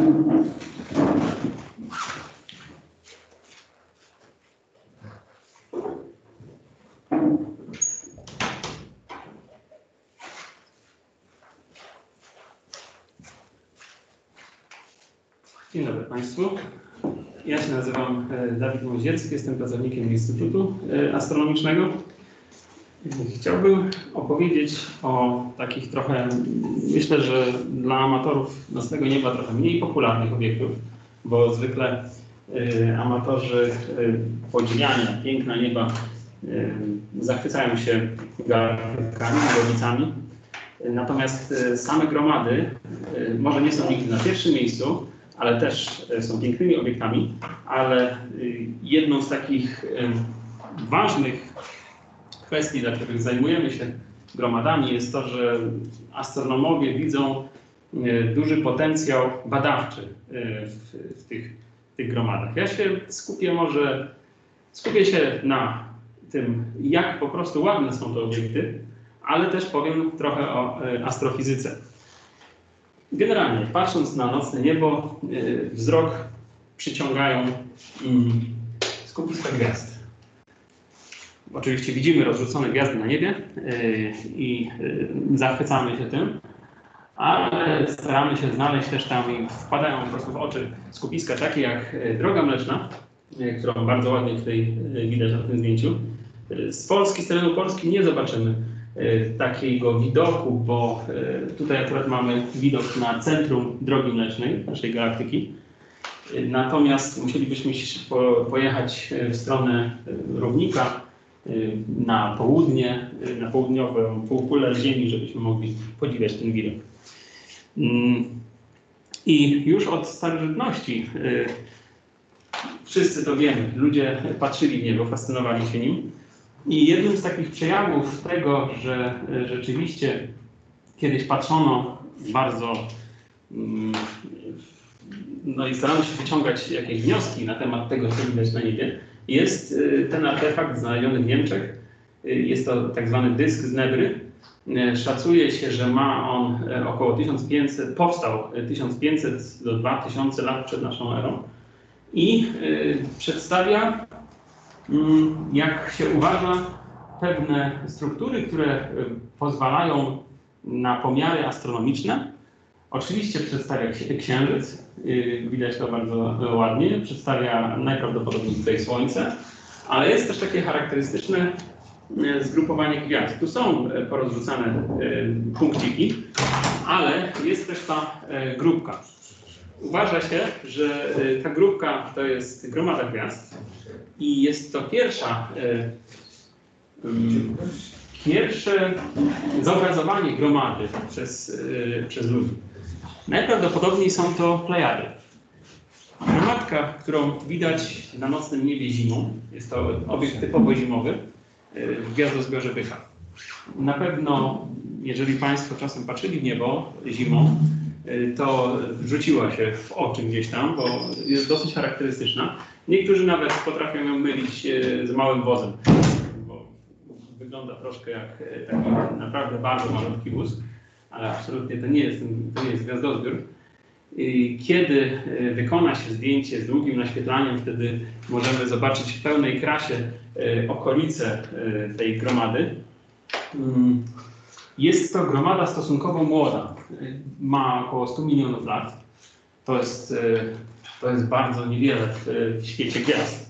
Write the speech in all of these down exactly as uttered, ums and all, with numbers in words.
Dzień dobry Państwu. Ja się nazywam Dawid Moździerski, jestem pracownikiem Instytutu Astronomicznego. Chciałbym opowiedzieć o takich trochę, myślę, że dla amatorów nocnego nieba trochę mniej popularnych obiektów, bo zwykle y, amatorzy y, podziwiania piękna nieba y, zachwycają się galaktykami, gwiazdami. Natomiast y, same gromady y, może nie są nigdy na pierwszym miejscu, ale też są pięknymi obiektami, ale jedną z takich ważnych kwestii, dla których zajmujemy się gromadami, jest to, że astronomowie widzą duży potencjał badawczy w, w, tych, w tych gromadach. Ja się skupię może, skupię się na tym, jak po prostu ładne są te obiekty, ale też powiem trochę o astrofizyce. Generalnie, patrząc na nocne niebo, yy, wzrok przyciągają yy, skupiska gwiazd. Oczywiście widzimy rozrzucone gwiazdy na niebie yy, i yy, zachwycamy się tym, ale staramy się znaleźć też tam i wpadają po prostu w oczy skupiska takie jak Droga Mleczna, yy, którą bardzo ładnie tutaj yy, widać na tym zdjęciu. Yy, z Polski, z terenu Polski nie zobaczymy takiego widoku, bo tutaj akurat mamy widok na centrum Drogi Mlecznej, naszej galaktyki. Natomiast musielibyśmy pojechać w stronę równika, na południe, na południową półkulę Ziemi, żebyśmy mogli podziwiać ten widok. I już od starożytności, wszyscy to wiemy, ludzie patrzyli w niebo, fascynowali się nim. I jednym z takich przejawów tego, że rzeczywiście kiedyś patrzono bardzo, no i starano się wyciągać jakieś wnioski na temat tego, co widać na niebie, jest ten artefakt znaleziony w Niemczech. Jest to tak zwany dysk z Nebry. Szacuje się, że ma on około tysiąc pięćset, powstał tysiąc pięćset do dwa tysiące lat przed naszą erą i przedstawia, jak się uważa, pewne struktury, które pozwalają na pomiary astronomiczne. Oczywiście przedstawia Księżyc, widać to bardzo ładnie, przedstawia najprawdopodobniej tutaj Słońce, ale jest też takie charakterystyczne zgrupowanie gwiazd. Tu są porozrzucane punkciki, ale jest też ta grupka. Uważa się, że ta grupka to jest gromada gwiazd i jest to pierwsza, um, pierwsze zobrazowanie gromady przez, przez ludzi. Najprawdopodobniej są to Plejady. Gromadka, którą widać na nocnym niebie zimą, jest to obiekt typowo zimowy w gwiazdozbiorze Byka. Na pewno, jeżeli Państwo czasem patrzyli w niebo zimą, to rzuciła się w oczy gdzieś tam, bo jest dosyć charakterystyczna. Niektórzy nawet potrafią ją mylić z małym wozem, bo wygląda troszkę jak taki naprawdę bardzo malutki wóz, ale absolutnie to nie jest, to nie jest gwiazdozbiór. Kiedy wykona się zdjęcie z długim naświetlaniem, wtedy możemy zobaczyć w pełnej krasie okolice tej gromady. Jest to gromada stosunkowo młoda, ma około stu milionów lat. To jest, to jest bardzo niewiele w świecie gwiazd.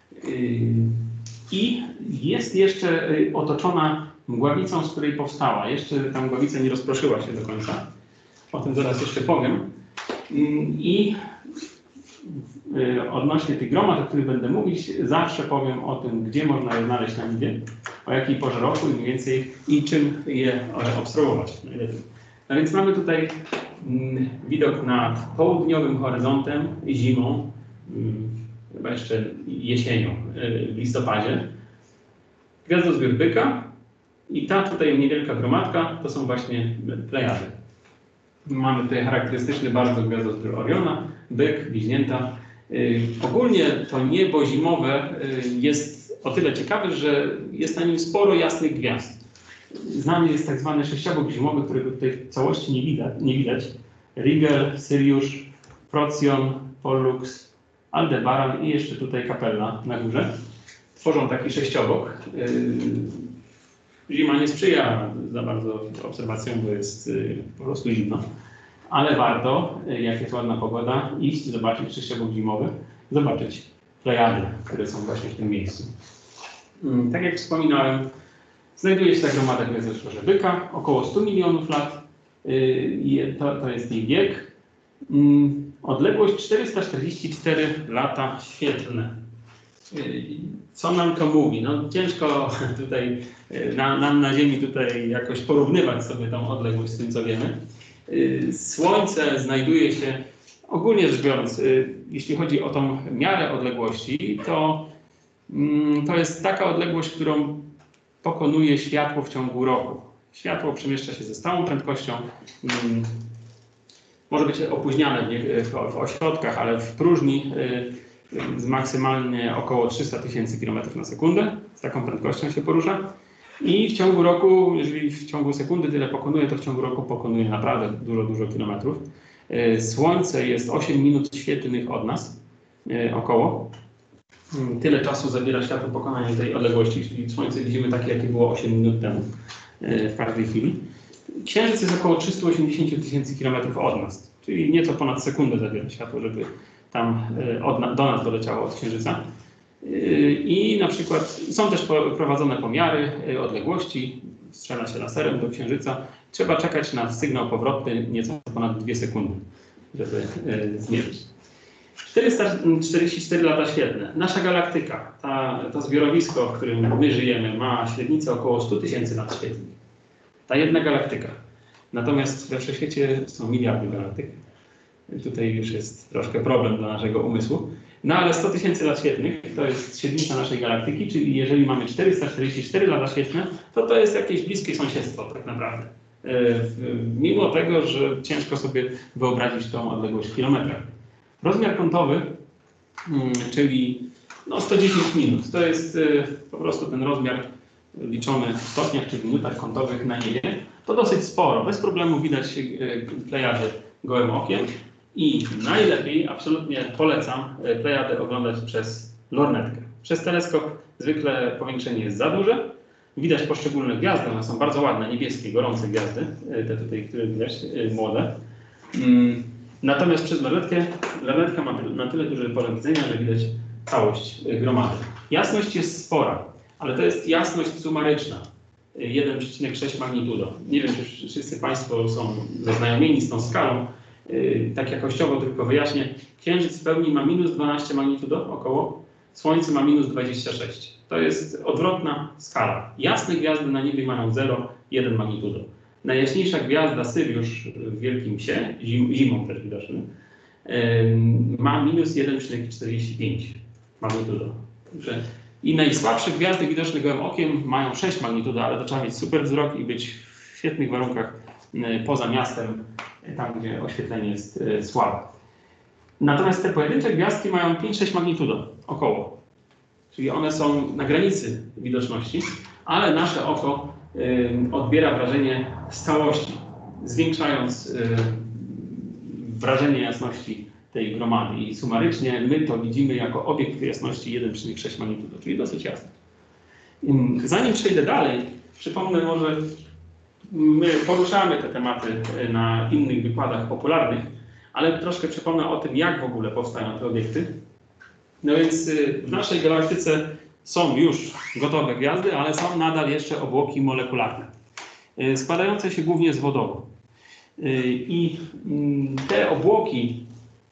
I jest jeszcze otoczona mgławicą, z której powstała. Jeszcze ta mgławica nie rozproszyła się do końca. O tym zaraz jeszcze powiem. I odnośnie tych gromad, o których będę mówić, zawsze powiem o tym, gdzie można je znaleźć na niebie, o jakiej porze roku i mniej więcej i czym je obserwować najlepiej. No więc mamy tutaj widok nad południowym horyzontem zimą, chyba jeszcze jesienią, w listopadzie. Gwiazdozbiór Byka i ta tutaj niewielka gromadka to są właśnie Plejady. Mamy tutaj charakterystyczny bardzo gwiazdozbiór Oriona, Byk, Bliźnięta. Yy, ogólnie to niebo zimowe yy, jest o tyle ciekawe, że jest na nim sporo jasnych gwiazd. Znany jest tak zwany sześciobok zimowy, którego tutaj w całości nie widać. Nie widać. Rigel, Syriusz, Procyon, Pollux, Aldebaran i jeszcze tutaj Capella na górze. Tworzą taki sześciobok. Zima nie sprzyja za bardzo obserwacjom, bo jest po prostu zimno. Ale warto, jak jest ładna pogoda, iść, zobaczyć sześciobok zimowy, zobaczyć Plejady, które są właśnie w tym miejscu. Tak jak wspominałem, znajduje się ta gromada Gwiazdozkorze Byka, około stu milionów lat. To, to jest jej wiek. Odległość czterysta czterdzieści cztery lata świetlne. Co nam to mówi? No ciężko tutaj na, nam na Ziemi tutaj jakoś porównywać sobie tą odległość z tym, co wiemy. Słońce znajduje się, ogólnie rzecz biorąc, jeśli chodzi o tą miarę odległości, to, to jest taka odległość, którą pokonuje światło w ciągu roku. Światło przemieszcza się ze stałą prędkością. Może być opóźniane w, w, w ośrodkach, ale w próżni z maksymalnie około trzysta tysięcy kilometrów na sekundę. Z taką prędkością się porusza. I w ciągu roku, jeżeli w ciągu sekundy tyle pokonuje, to w ciągu roku pokonuje naprawdę dużo, dużo kilometrów. Słońce jest osiem minut świetlnych od nas, około. Tyle czasu zabiera światło pokonanie tej odległości, czyli Słońce widzimy takie, jakie było osiem minut temu w każdej chwili. Księżyc jest około trzysta osiemdziesiąt tysięcy kilometrów od nas, czyli nieco ponad sekundę zabiera światło, żeby tam od, do nas doleciało od Księżyca. I na przykład są też prowadzone pomiary odległości, strzela się laserem do Księżyca. Trzeba czekać na sygnał powrotny nieco ponad dwie sekundy, żeby zmierzyć. czterysta czterdzieści cztery lata świetlne. Nasza galaktyka, ta, to zbiorowisko, w którym my żyjemy, ma średnicę około stu tysięcy lat świetlnych. Ta jedna galaktyka. Natomiast we wszechświecie są miliardy galaktyk. Tutaj już jest troszkę problem dla naszego umysłu. No ale sto tysięcy lat świetlnych to jest średnica naszej galaktyki, czyli jeżeli mamy czterysta czterdzieści cztery lata świetlne, to to jest jakieś bliskie sąsiedztwo tak naprawdę. Mimo tego, że ciężko sobie wyobrazić tą odległość w kilometrach. Rozmiar kątowy, czyli no sto dziesięć minut, to jest po prostu ten rozmiar liczony w stopniach czy w minutach kątowych na niebie. To dosyć sporo, bez problemu widać Plejady gołym okiem. I najlepiej, absolutnie polecam Plejadę oglądać przez lornetkę. Przez teleskop zwykle powiększenie jest za duże. Widać poszczególne gwiazdy, one są bardzo ładne, niebieskie, gorące gwiazdy, te tutaj, które widać, młode. Natomiast przez lornetkę, lornetka ma na tyle duże pole widzenia, że widać całość gromady. Jasność jest spora, ale to jest jasność sumaryczna. jeden przecinek sześć magnitudo. Nie wiem, czy wszyscy Państwo są zaznajomieni z tą skalą. Tak jakościowo tylko wyjaśnię. Księżyc w pełni ma minus dwanaście magnitudo około, Słońce ma minus dwadzieścia sześć. To jest odwrotna skala. Jasne gwiazdy na niebie mają zero, jeden magnitudo. Najjaśniejsza gwiazda Syriusz w Wielkim Psie, zim, zimą też widoczny, ma minus jeden przecinek czterdzieści pięć magnitudo. I najsłabsze gwiazdy widoczne gołym okiem mają sześć magnitudo, ale to trzeba mieć super wzrok i być w świetnych warunkach poza miastem, tam gdzie oświetlenie jest słabe. Natomiast te pojedyncze gwiazdki mają pięć sześć magnitudo około. Czyli one są na granicy widoczności, ale nasze oko y, odbiera wrażenie z całości, zwiększając y, wrażenie jasności tej gromady. I sumarycznie my to widzimy jako obiekt jasności jeden przecinek sześć magnitudo, czyli dosyć jasne. Zanim przejdę dalej, przypomnę może, my poruszamy te tematy na innych wykładach popularnych, ale troszkę przypomnę o tym, jak w ogóle powstają te obiekty. No więc w naszej galaktyce są już gotowe gwiazdy, ale są nadal jeszcze obłoki molekularne, składające się głównie z wodoru. I te obłoki,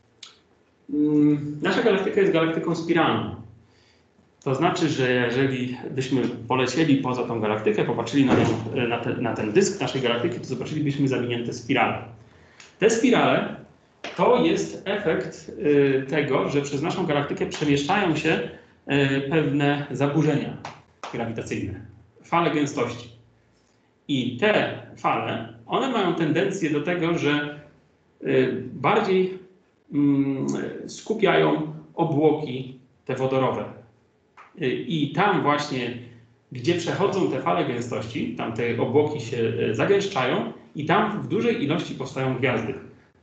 nasza galaktyka jest galaktyką spiralną. To znaczy, że jeżeli byśmy polecieli poza tą galaktykę, popatrzyli na, na, te, na ten dysk naszej galaktyki, to zobaczylibyśmy zawinięte spirale. Te spirale to jest efekt y, tego, że przez naszą galaktykę przemieszczają się y, pewne zaburzenia grawitacyjne, fale gęstości. I te fale, one mają tendencję do tego, że y, bardziej y, skupiają obłoki te wodorowe. I tam właśnie, gdzie przechodzą te fale gęstości, tam te obłoki się zagęszczają i tam w dużej ilości powstają gwiazdy.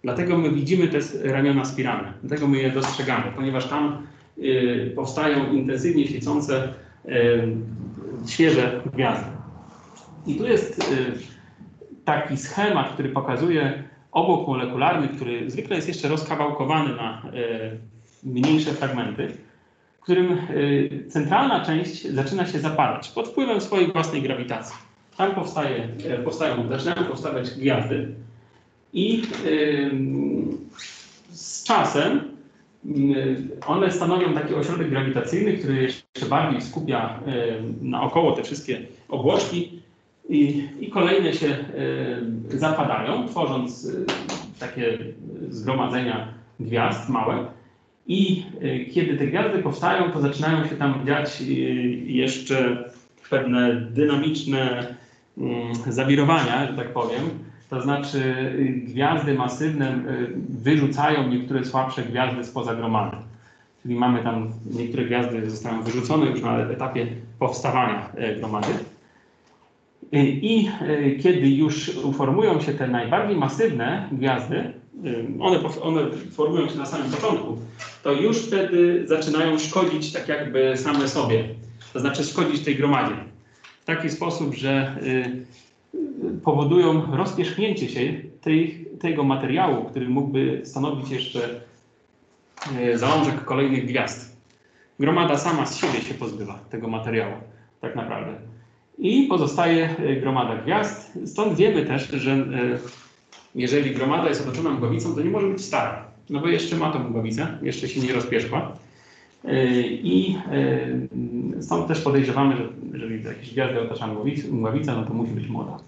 Dlatego my widzimy te ramiona spiralne, dlatego my je dostrzegamy, ponieważ tam y, powstają intensywnie świecące y, świeże gwiazdy. I tu jest y, taki schemat, który pokazuje obłok molekularny, który zwykle jest jeszcze rozkawałkowany na y, mniejsze fragmenty, w którym y, centralna część zaczyna się zapadać pod wpływem swojej własnej grawitacji. Tam powstaje, y, powstają, zaczynają powstawać gwiazdy i y, z czasem y, one stanowią taki ośrodek grawitacyjny, który jeszcze bardziej skupia y, naokoło te wszystkie obłoczki i, i kolejne się y, zapadają, tworząc y, takie zgromadzenia gwiazd małe. I y, kiedy te gwiazdy powstają, to zaczynają się tam dziać y, jeszcze pewne dynamiczne y, zawirowania, że tak powiem. To znaczy y, gwiazdy masywne y, wyrzucają niektóre słabsze gwiazdy spoza gromady. Czyli mamy tam, niektóre gwiazdy zostają wyrzucone już na etapie powstawania y, gromady. Y, I y, kiedy już uformują się te najbardziej masywne gwiazdy, One, one formują się na samym początku, to już wtedy zaczynają szkodzić tak jakby same sobie. To znaczy szkodzić tej gromadzie. W taki sposób, że y, powodują rozpierzchnięcie się tej, tego materiału, który mógłby stanowić jeszcze y, zalążek kolejnych gwiazd. Gromada sama z siebie się pozbywa tego materiału, tak naprawdę. I pozostaje y, gromada gwiazd. Stąd wiemy też, że y, jeżeli gromada jest otoczona mgławicą, to nie może być stara, no bo jeszcze ma tą mgławicę, jeszcze się nie rozpierzchła. I stąd też podejrzewamy, że jeżeli jakieś gwiazdy otacza mgławica, no to musi być młoda.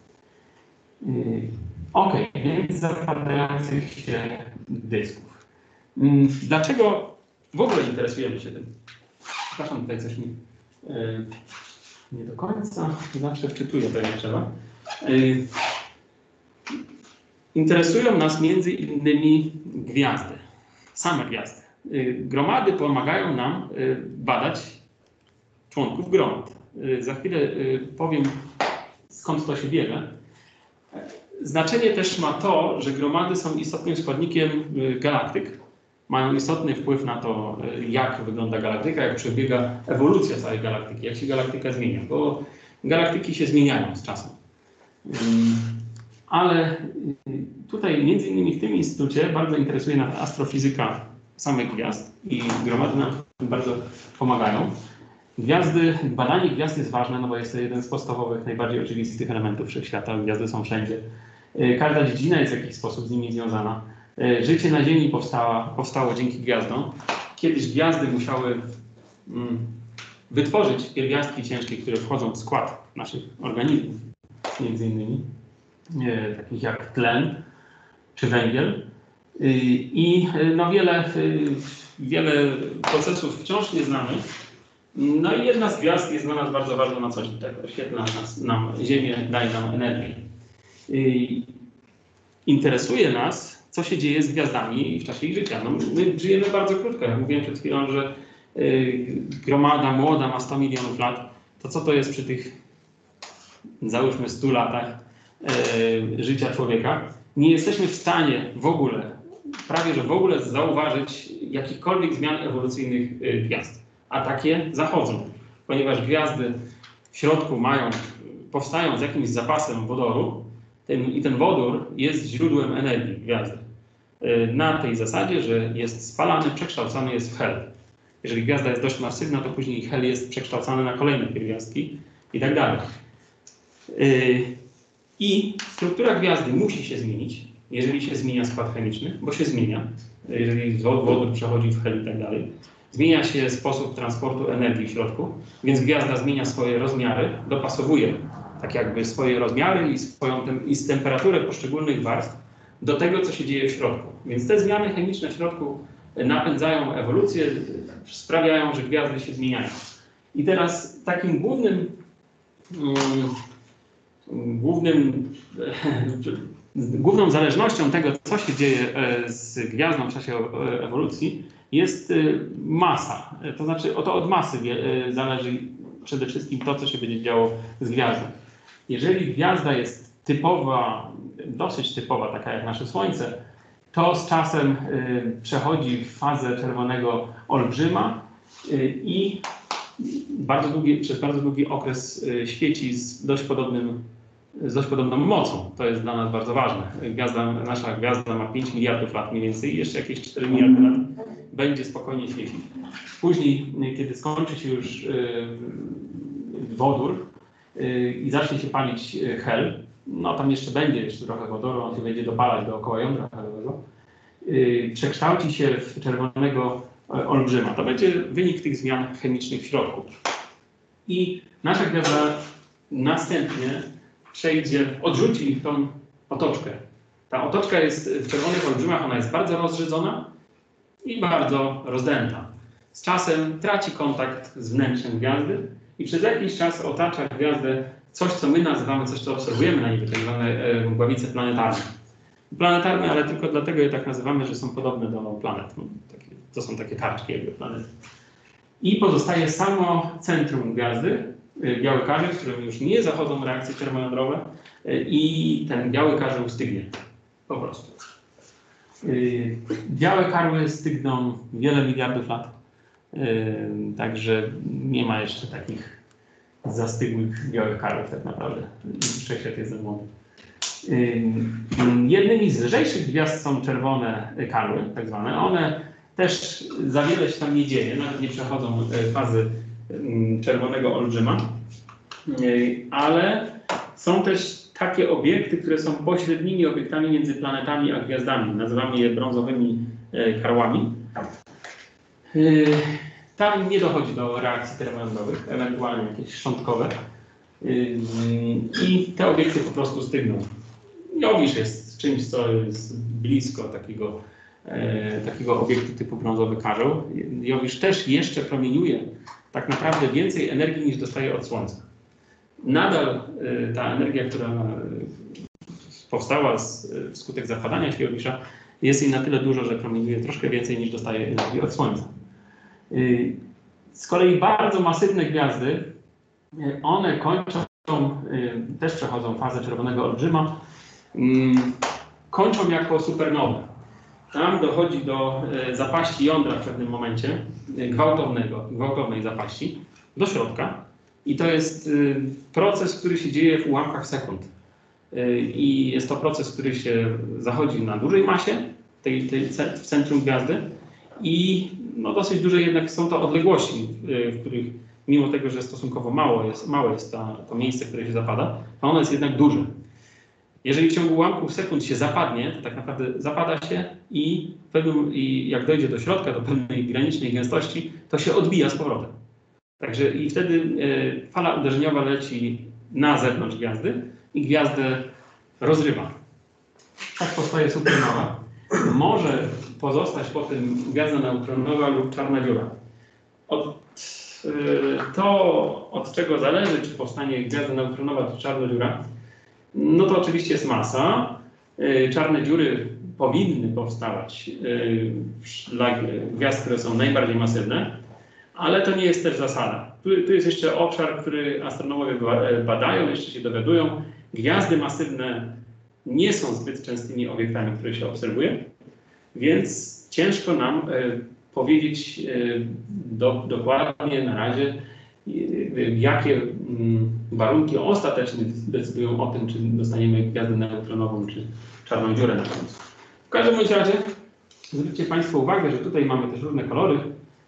Ok, więc zapadających się dysków. Dlaczego w ogóle interesujemy się tym? Przepraszam, tutaj coś mi nie do końca, zawsze wczytuję to jak trzeba. Interesują nas między innymi gwiazdy, same gwiazdy. Gromady pomagają nam badać członków gromad. Za chwilę powiem, skąd to się bierze. Znaczenie też ma to, że gromady są istotnym składnikiem galaktyk. Mają istotny wpływ na to, jak wygląda galaktyka, jak przebiega ewolucja całej galaktyki, jak się galaktyka zmienia, bo galaktyki się zmieniają z czasem. Ale tutaj między innymi w tym instytucie bardzo interesuje nas astrofizyka samych gwiazd i gromady nam bardzo pomagają. Gwiazdy, badanie gwiazd jest ważne, no bo jest to jeden z podstawowych, najbardziej oczywistych elementów wszechświata. Gwiazdy są wszędzie. Każda dziedzina jest w jakiś sposób z nimi związana. Życie na Ziemi powstała, powstało dzięki gwiazdom. Kiedyś gwiazdy musiały mm, wytworzyć pierwiastki ciężkie, które wchodzą w skład naszych organizmów, między innymi. Nie, takich jak tlen czy węgiel. I no wiele, wiele procesów wciąż nieznanych. No i jedna z gwiazd jest dla nas bardzo ważna na co dzień. Tak, oświetla nas, nam Ziemię, daje nam energię. Interesuje nas, co się dzieje z gwiazdami w czasie ich życia. No, my żyjemy bardzo krótko. Jak mówiłem przed chwilą, że gromada młoda ma sto milionów lat. To co to jest przy tych, załóżmy, stu latach życia człowieka? Nie jesteśmy w stanie w ogóle, prawie że w ogóle zauważyć jakichkolwiek zmian ewolucyjnych gwiazd. A takie zachodzą, ponieważ gwiazdy w środku mają, powstają z jakimś zapasem wodoru ten, i ten wodór jest źródłem energii gwiazdy. Na tej zasadzie, że jest spalany, przekształcany jest w hel. Jeżeli gwiazda jest dość masywna, to później hel jest przekształcany na kolejne pierwiastki i tak dalej. I struktura gwiazdy musi się zmienić, jeżeli się zmienia skład chemiczny, bo się zmienia, jeżeli wodór przechodzi w hel i tak dalej. Zmienia się sposób transportu energii w środku, więc gwiazda zmienia swoje rozmiary, dopasowuje tak jakby swoje rozmiary i, swoją tem i temperaturę poszczególnych warstw do tego, co się dzieje w środku. Więc te zmiany chemiczne w środku napędzają ewolucję, sprawiają, że gwiazdy się zmieniają. I teraz takim głównym um, Głównym, główną zależnością tego, co się dzieje z gwiazdą w czasie ewolucji, jest masa. To znaczy, oto od masy zależy przede wszystkim to, co się będzie działo z gwiazdą. Jeżeli gwiazda jest typowa, dosyć typowa, taka jak nasze Słońce, To z czasem przechodzi w fazę czerwonego olbrzyma i bardzo długi, przez bardzo długi okres świeci z dość podobnym, z dość podobną mocą. To jest dla nas bardzo ważne. Gwiazda, nasza gwiazda ma pięć miliardów lat mniej więcej i jeszcze jakieś cztery miliardy lat będzie spokojnie świecić. Później, kiedy skończy się już wodór i zacznie się palić hel, no tam jeszcze będzie jeszcze trochę wodoru, on się będzie dopalać dookoła jądra helowego, przekształci się w czerwonego olbrzyma. To będzie wynik tych zmian chemicznych w środku. I nasza gwiazda następnie przejdzie, odrzuci tą otoczkę. Ta otoczka jest w czerwonych olbrzymach, ona jest bardzo rozrzedzona i bardzo rozdęta. Z czasem traci kontakt z wnętrzem gwiazdy i przez jakiś czas otacza gwiazdę coś, co my nazywamy, coś, co obserwujemy na niebie, tak zwane e, mgławice planetarne. Planetarne, ale tylko dlatego je tak nazywamy, że są podobne do planet. No, takie, to są takie tarczki jakby planet. I pozostaje samo centrum gwiazdy, biały karzeł, w którym już nie zachodzą reakcje termojądrowe i ten biały karzeł stygnie. Po prostu. Białe karły stygną wiele miliardów lat. Także nie ma jeszcze takich zastygłych białych karłów tak naprawdę. Wszechświat jest za młody. Jednymi z lżejszych gwiazd są czerwone karły, tak zwane. One też za wiele się tam nie dzieje, nawet nie przechodzą fazy czerwonego olbrzyma, ale są też takie obiekty, które są pośrednimi obiektami między planetami a gwiazdami. Nazywamy je brązowymi karłami. Tam nie dochodzi do reakcji termojądrowych, ewentualnie jakieś szczątkowe. I te obiekty po prostu stygną. Jowisz jest czymś, co jest blisko takiego, e, takiego obiektu typu brązowy karzeł. Jowisz też jeszcze promieniuje tak naprawdę więcej energii niż dostaje od Słońca. Nadal e, ta energia, która powstała z, wskutek zapadania się Jowisza, jest jej na tyle dużo, że promieniuje troszkę więcej niż dostaje energii od Słońca. E, z kolei bardzo masywne gwiazdy, e, one kończą, e, też przechodzą fazę czerwonego olbrzyma, kończą jako supernowe. Tam dochodzi do zapaści jądra w pewnym momencie, gwałtownego, gwałtownej zapaści, do środka. I to jest proces, który się dzieje w ułamkach sekund. I jest to proces, który się zachodzi na dużej masie, tej, tej, w centrum gwiazdy. I no, dosyć duże jednak są to odległości, w których mimo tego, że stosunkowo mało jest, małe jest ta, to miejsce, które się zapada, to ono jest jednak duże. Jeżeli w ciągu ułamków sekund się zapadnie, to tak naprawdę zapada się i, pewnym, i jak dojdzie do środka, do pewnej granicznej gęstości, to się odbija z powrotem. Także i wtedy e, fala uderzeniowa leci na zewnątrz gwiazdy i gwiazdę rozrywa. Tak powstaje supernowa. Może pozostać potem gwiazda neutronowa lub czarna dziura. Od, e, to, od czego zależy, czy powstanie gwiazda neutronowa czy czarna dziura, no to oczywiście jest masa. Czarne dziury powinny powstawać dla gwiazd, które są najbardziej masywne, ale to nie jest też zasada. Tu, tu jest jeszcze obszar, który astronomowie badają, jeszcze się dowiadują. Gwiazdy masywne nie są zbyt częstymi obiektami, które się obserwuje, więc ciężko nam powiedzieć do, dokładnie na razie, jakie warunki ostateczne decydują o tym, czy dostaniemy gwiazdę neutronową, czy czarną dziurę na końcu. W każdym bądź razie zwróćcie Państwo uwagę, że tutaj mamy też różne kolory.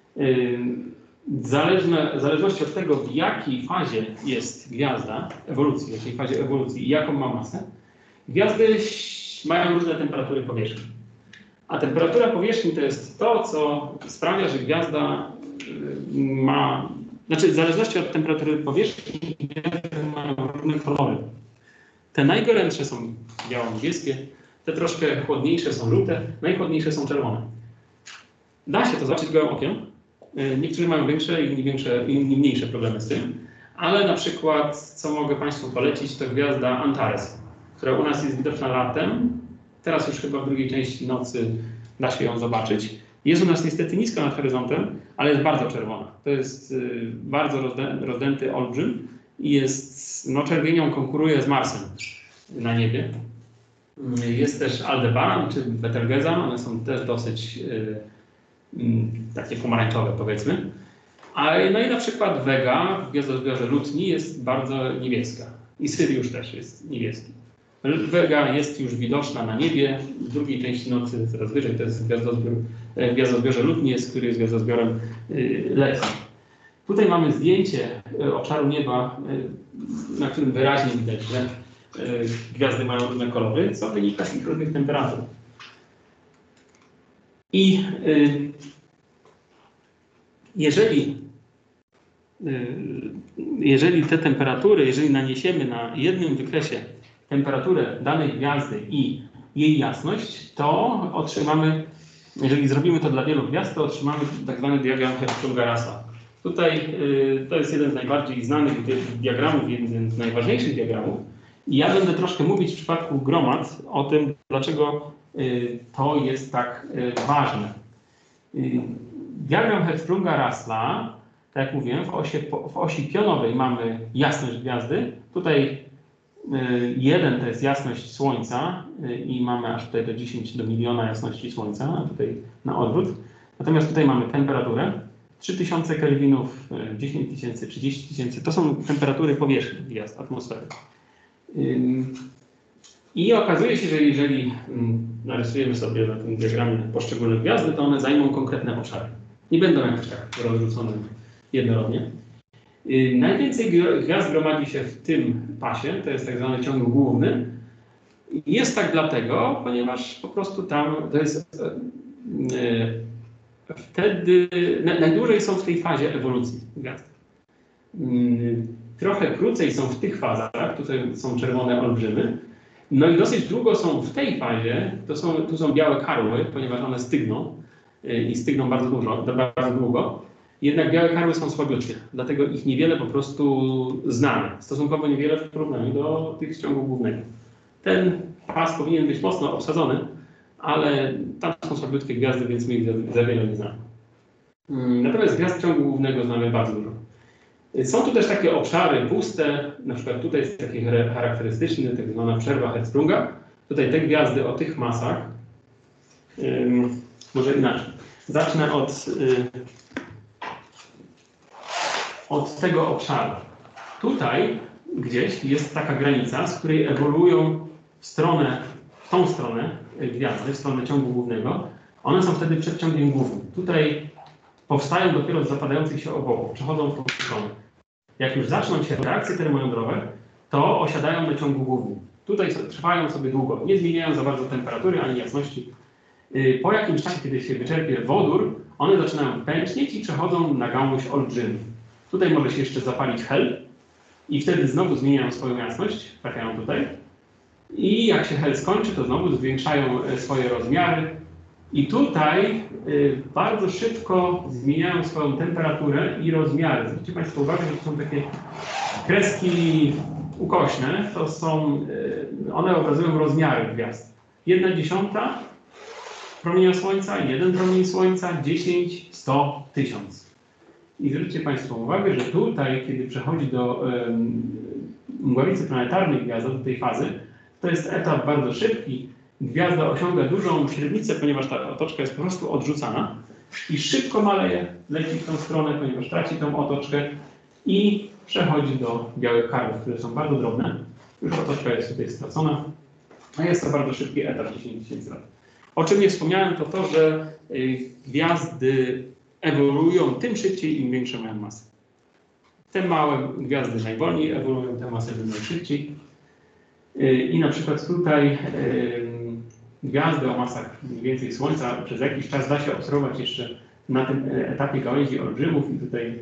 Zależne, w zależności od tego, w jakiej fazie jest gwiazda ewolucji, w jakiej fazie ewolucji i jaką ma masę, gwiazdy mają różne temperatury powierzchni. A temperatura powierzchni to jest to, co sprawia, że gwiazda ma... Znaczy, w zależności od temperatury powierzchni, gwiazdy mają różne kolory. Te najgorętsze są biało-niebieskie, te troszkę chłodniejsze są żółte, najchłodniejsze są czerwone. Da się to zobaczyć gołym okiem. Niektórzy mają większe, inni, większe, inni mniejsze problemy z tym, ale na przykład, co mogę Państwu polecić, to gwiazda Antares, która u nas jest widoczna latem. Teraz już chyba w drugiej części nocy da się ją zobaczyć. Jest u nas niestety nisko nad horyzontem, ale jest bardzo czerwona. To jest y, bardzo rozdę, rozdęty olbrzym i jest, no czerwienią konkuruje z Marsem na niebie. Jest też Aldebaran czy Betelgeuse, one są też dosyć y, y, takie pomarańczowe, powiedzmy. A, no i na przykład Vega w gwiazdozbiorze Lutni jest bardzo niebieska. I Syriusz też jest niebieski. Vega jest już widoczna na niebie, w drugiej części nocy, coraz wyżej, to jest gwiazdozbiór, w gwiazdozbiorze Lutni, jest, który jest gwiazdozbiorem y, letnim. Tutaj mamy zdjęcie obszaru nieba, y, na którym wyraźnie widać, że y, gwiazdy mają różne kolory, co wynika z ich różnych temperatur. I y, jeżeli, y, jeżeli te temperatury, jeżeli naniesiemy na jednym wykresie temperaturę danej gwiazdy i jej jasność, to otrzymamy, jeżeli zrobimy to dla wielu gwiazd, to otrzymamy tak zwany diagram Hertzsprunga-Russella. Tutaj y, to jest jeden z najbardziej znanych diagramów, jeden z najważniejszych diagramów. I ja będę troszkę mówić w przypadku gromad o tym, dlaczego y, to jest tak y, ważne. Y, diagram Hertzsprunga-Russella, tak jak mówiłem, w osi, w osi pionowej mamy jasność gwiazdy. Tutaj jeden to jest jasność Słońca i mamy aż tutaj do dziesięć do miliona jasności Słońca, a tutaj na odwrót. Natomiast tutaj mamy temperaturę trzy tysiące kelwinów, dziesięć tysięcy, trzydzieści tysięcy. To są temperatury powierzchni gwiazd, atmosfery. I okazuje się, że jeżeli narysujemy sobie na tym diagramie poszczególne gwiazdy, to one zajmą konkretne obszary. Nie będą jakoś tak rozrzucone jednorodnie. Najwięcej gwiazd gromadzi się w tym pasie, to jest tak zwany ciąg główny. Jest tak dlatego, ponieważ po prostu tam to jest e, wtedy na, najdłużej są w tej fazie ewolucji gwiazd. Trochę krócej są w tych fazach, tutaj są czerwone olbrzymy. No i dosyć długo są w tej fazie, to są, tu są białe karły, ponieważ one stygną i stygną bardzo dużo, bardzo długo. Jednak białe karły są słabiutkie, dlatego ich niewiele po prostu znamy. Stosunkowo niewiele w porównaniu do tych z ciągu głównego. Ten pas powinien być mocno obsadzony, ale tam są słabiutkie gwiazdy, więc my ich za, za wiele nie znamy. Natomiast gwiazd ciągu głównego znamy bardzo dużo. Są tu też takie obszary puste, na przykład tutaj jest taki charakterystyczny, tak zwana przerwa Hertzsprunga. Tutaj te gwiazdy o tych masach, ym, może inaczej. Zacznę od... Yy, od tego obszaru. Tutaj gdzieś jest taka granica, z której ewoluują w stronę, w tą stronę gwiazdy, w stronę ciągu głównego. One są wtedy przed ciągiem głównym. Tutaj powstają dopiero z zapadających się obłoków, przechodzą w tą stronę. Jak już zaczną się reakcje termojądrowe, to osiadają na ciągu głównym. Tutaj trwają sobie długo, nie zmieniają za bardzo temperatury ani jasności. Po jakimś czasie, kiedy się wyczerpie wodór, one zaczynają pęcznieć i przechodzą na gałąź olbrzymi. Tutaj może się jeszcze zapalić hel i wtedy znowu zmieniają swoją jasność, trafiają tutaj. I jak się hel skończy, to znowu zwiększają swoje rozmiary. I tutaj y, bardzo szybko zmieniają swoją temperaturę i rozmiary. Zwróćcie Państwo uwagę, że to są takie kreski ukośne. To są, y, one obrazują rozmiary gwiazd. Jedna dziesiąta promienia Słońca, jeden promień Słońca, dziesięć, sto, tysiąc. I zwróćcie Państwo uwagę, że tutaj, kiedy przechodzi do um, mgławicy planetarnej gwiazda, do tej fazy, to jest etap bardzo szybki. Gwiazda osiąga dużą średnicę, ponieważ ta otoczka jest po prostu odrzucana i szybko maleje, leci w tą stronę, ponieważ traci tą otoczkę i przechodzi do białych karłów, które są bardzo drobne. Już otoczka jest tutaj stracona, a jest to bardzo szybki etap, dziesięć tysięcy lat. O czym nie wspomniałem, to to, że y, gwiazdy ewoluują tym szybciej, im większe mają masę. Te małe gwiazdy najwolniej ewoluują, te masy najszybciej. I na przykład tutaj gwiazdy o masach mniej więcej Słońca przez jakiś czas da się obserwować jeszcze na tym etapie gałęzi olbrzymów i tutaj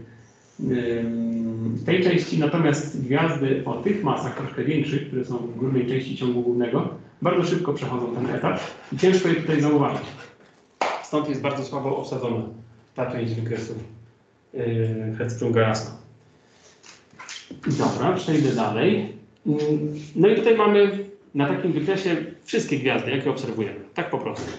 w tej części, natomiast gwiazdy o tych masach troszkę większych, które są w górnej części ciągu głównego, bardzo szybko przechodzą ten etap i ciężko je tutaj zauważyć. Stąd jest bardzo słabo obsadzona ta część wykresu Hertzsprunga-Russella. Dobra, przejdę dalej. No i tutaj mamy na takim wykresie wszystkie gwiazdy, jakie obserwujemy. Tak po prostu.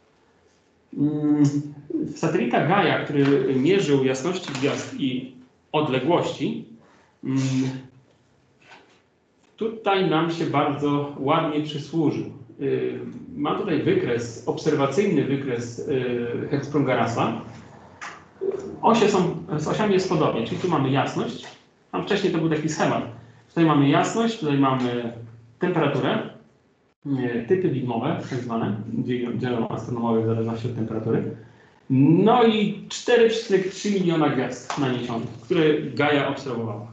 Satelita Gaia, który mierzył jasności gwiazd i odległości, tutaj nam się bardzo ładnie przysłużył. mam tutaj wykres, obserwacyjny wykres Hertzsprungerasa. Osie są, z osiami jest podobnie, czyli tu mamy jasność. Tam wcześniej to był taki schemat. Tutaj mamy jasność, tutaj mamy temperaturę, typy widmowe, tak zwane, dzielą astronomowie w zależności od temperatury. No i cztery przecinek trzy miliona gwiazd naniesionych, które Gaia obserwowała.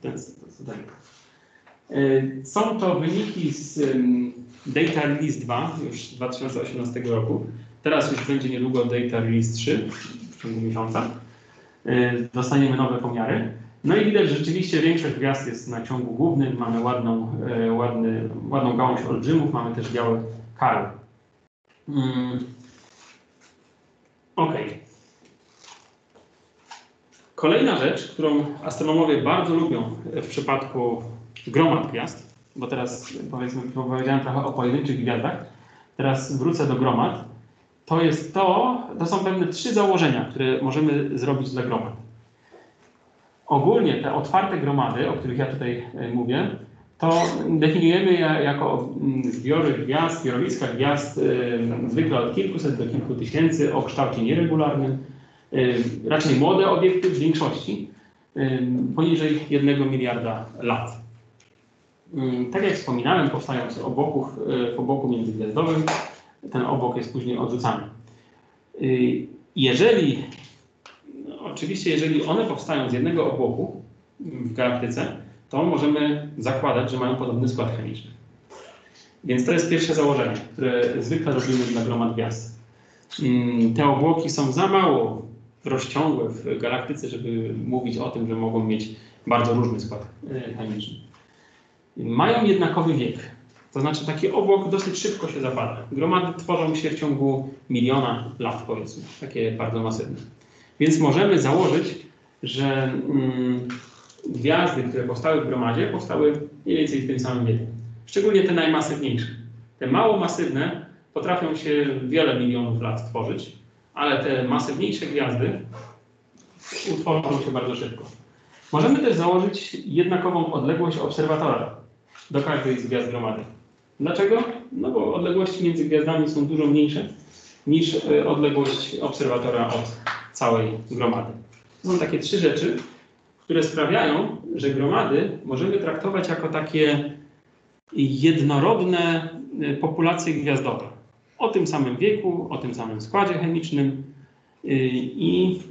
Są to wyniki z Data Release dwa, już z dwa tysiące osiemnastego roku. Teraz już będzie niedługo Data Release trzy, w ciągu miesiąca. Dostaniemy nowe pomiary. No i widać, że rzeczywiście większość gwiazd jest na ciągu głównym. Mamy ładną, ładny, ładną gałąź olbrzymów, mamy też białe kary. Hmm. Ok. Kolejna rzecz, którą astronomowie bardzo lubią w przypadku gromad gwiazd, bo teraz powiedzmy, powiedziałem trochę o pojedynczych gwiazdach, teraz wrócę do gromad, to jest to, to są pewne trzy założenia, które możemy zrobić dla gromad. Ogólnie te otwarte gromady, o których ja tutaj mówię, to definiujemy jako zbiory gwiazd, zbiorowiska gwiazd, zwykle od kilkuset do kilku tysięcy, o kształcie nieregularnym, raczej młode obiekty w większości, poniżej jednego miliarda lat. Tak jak wspominałem, powstają z obłoków w obłoku międzygwiazdowym, ten obłok jest później odrzucany. Jeżeli, no oczywiście jeżeli one powstają z jednego obłoku w galaktyce, to możemy zakładać, że mają podobny skład chemiczny. Więc to jest pierwsze założenie, które zwykle robimy dla gromad gwiazd. Te obłoki są za mało rozciągłe w galaktyce, żeby mówić o tym, że mogą mieć bardzo różny skład chemiczny. Mają jednakowy wiek. To znaczy taki obłok dosyć szybko się zapala. Gromady tworzą się w ciągu miliona lat, powiedzmy, takie bardzo masywne. Więc możemy założyć, że mm, gwiazdy, które powstały w gromadzie, powstały mniej więcej w tym samym wieku. Szczególnie te najmasywniejsze. Te mało masywne potrafią się wiele milionów lat tworzyć, ale te masywniejsze gwiazdy utworzą się bardzo szybko. Możemy też założyć jednakową odległość obserwatora do każdej z gwiazd gromady. Dlaczego? No bo odległości między gwiazdami są dużo mniejsze niż odległość obserwatora od całej gromady. To są takie trzy rzeczy, które sprawiają, że gromady możemy traktować jako takie jednorodne populacje gwiazdowe. O tym samym wieku, o tym samym składzie chemicznym i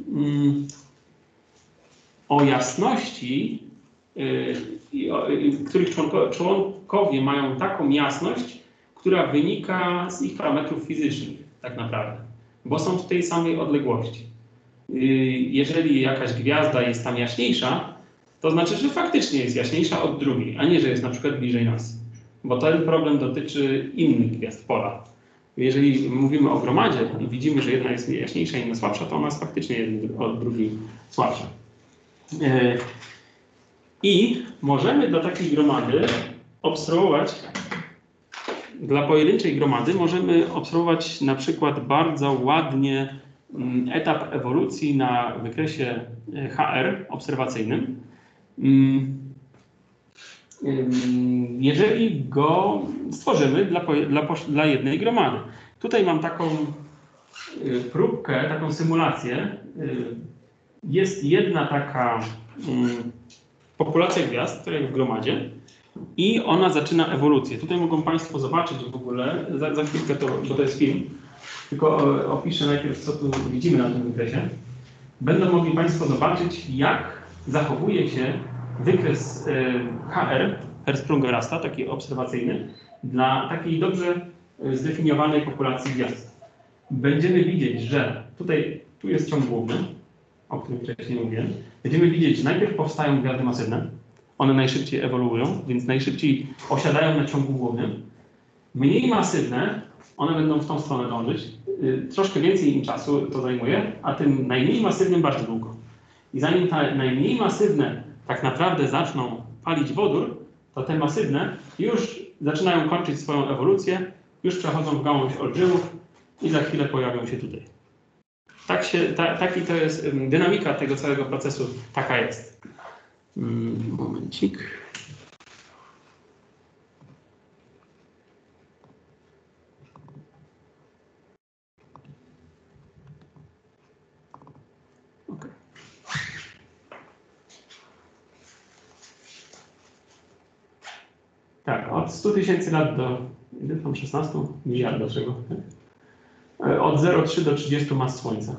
o jasności, których członkowie mają taką jasność, która wynika z ich parametrów fizycznych tak naprawdę, bo są w tej samej odległości. Jeżeli jakaś gwiazda jest tam jaśniejsza, to znaczy, że faktycznie jest jaśniejsza od drugiej, a nie, że jest na przykład bliżej nas. Bo ten problem dotyczy innych gwiazd pola. Jeżeli mówimy o gromadzie i widzimy, że jedna jest jaśniejsza, inna słabsza, to ona jest faktycznie od drugiej słabsza. I możemy dla takiej gromady obserwować, dla pojedynczej gromady możemy obserwować na przykład bardzo ładnie etap ewolucji na wykresie H R obserwacyjnym. Jeżeli go stworzymy dla, dla, dla jednej gromady. Tutaj mam taką próbkę, taką symulację. Jest jedna taka populacja gwiazd, która jest w gromadzie i ona zaczyna ewolucję. Tutaj mogą Państwo zobaczyć w ogóle, za, za chwilkę to, bo to jest film, tylko opiszę najpierw, co tu widzimy na tym wykresie. Będą mogli Państwo zobaczyć, jak zachowuje się wykres H R, Hertzsprungerasa, taki obserwacyjny, dla takiej dobrze zdefiniowanej populacji gwiazd. Będziemy widzieć, że tutaj tu jest ciąg główny, o którym wcześniej mówiłem. Będziemy widzieć, że najpierw powstają gwiazdy masywne, one najszybciej ewoluują, więc najszybciej osiadają na ciągu głównym. Mniej masywne, one będą w tą stronę dążyć. Troszkę więcej im czasu to zajmuje, a tym najmniej masywnym bardzo długo. I zanim te najmniej masywne tak naprawdę zaczną palić wodór, to te masywne już zaczynają kończyć swoją ewolucję, już przechodzą w gałąź olbrzymów i za chwilę pojawią się tutaj. Tak się, ta, taki to jest dynamika tego całego procesu, taka jest. Momencik. od stu tysięcy lat do ile tam szesnastu miliardów czego? Od zero przecinek trzy do trzydziestu mas Słońca.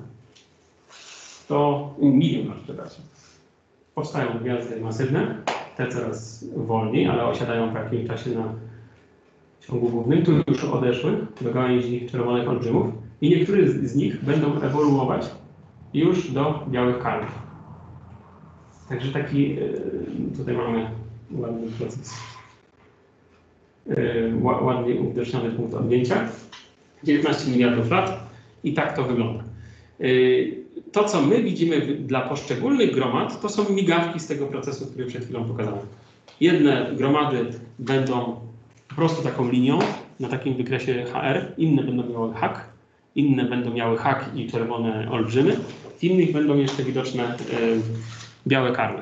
To milion, przepraszam. Powstają gwiazdy masywne, te coraz wolniej, ale osiadają w jakimś czasie na ciągu głównym. Tu już odeszły do gałęzi czerwonych olbrzymów i niektóre z nich będą ewoluować już do białych karmów. Także taki, tutaj mamy ładny proces, ładnie uwidoczniony punkt odjęcia. dziewiętnaście miliardów lat i tak to wygląda. To, co my widzimy dla poszczególnych gromad, to są migawki z tego procesu, który przed chwilą pokazałem. Jedne gromady będą po prostu taką linią na takim wykresie H R, inne będą miały hak, inne będą miały hak i czerwone olbrzymy, w innych będą jeszcze widoczne y, białe karmy.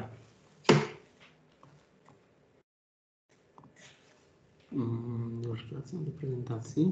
Już wracam do prezentacji.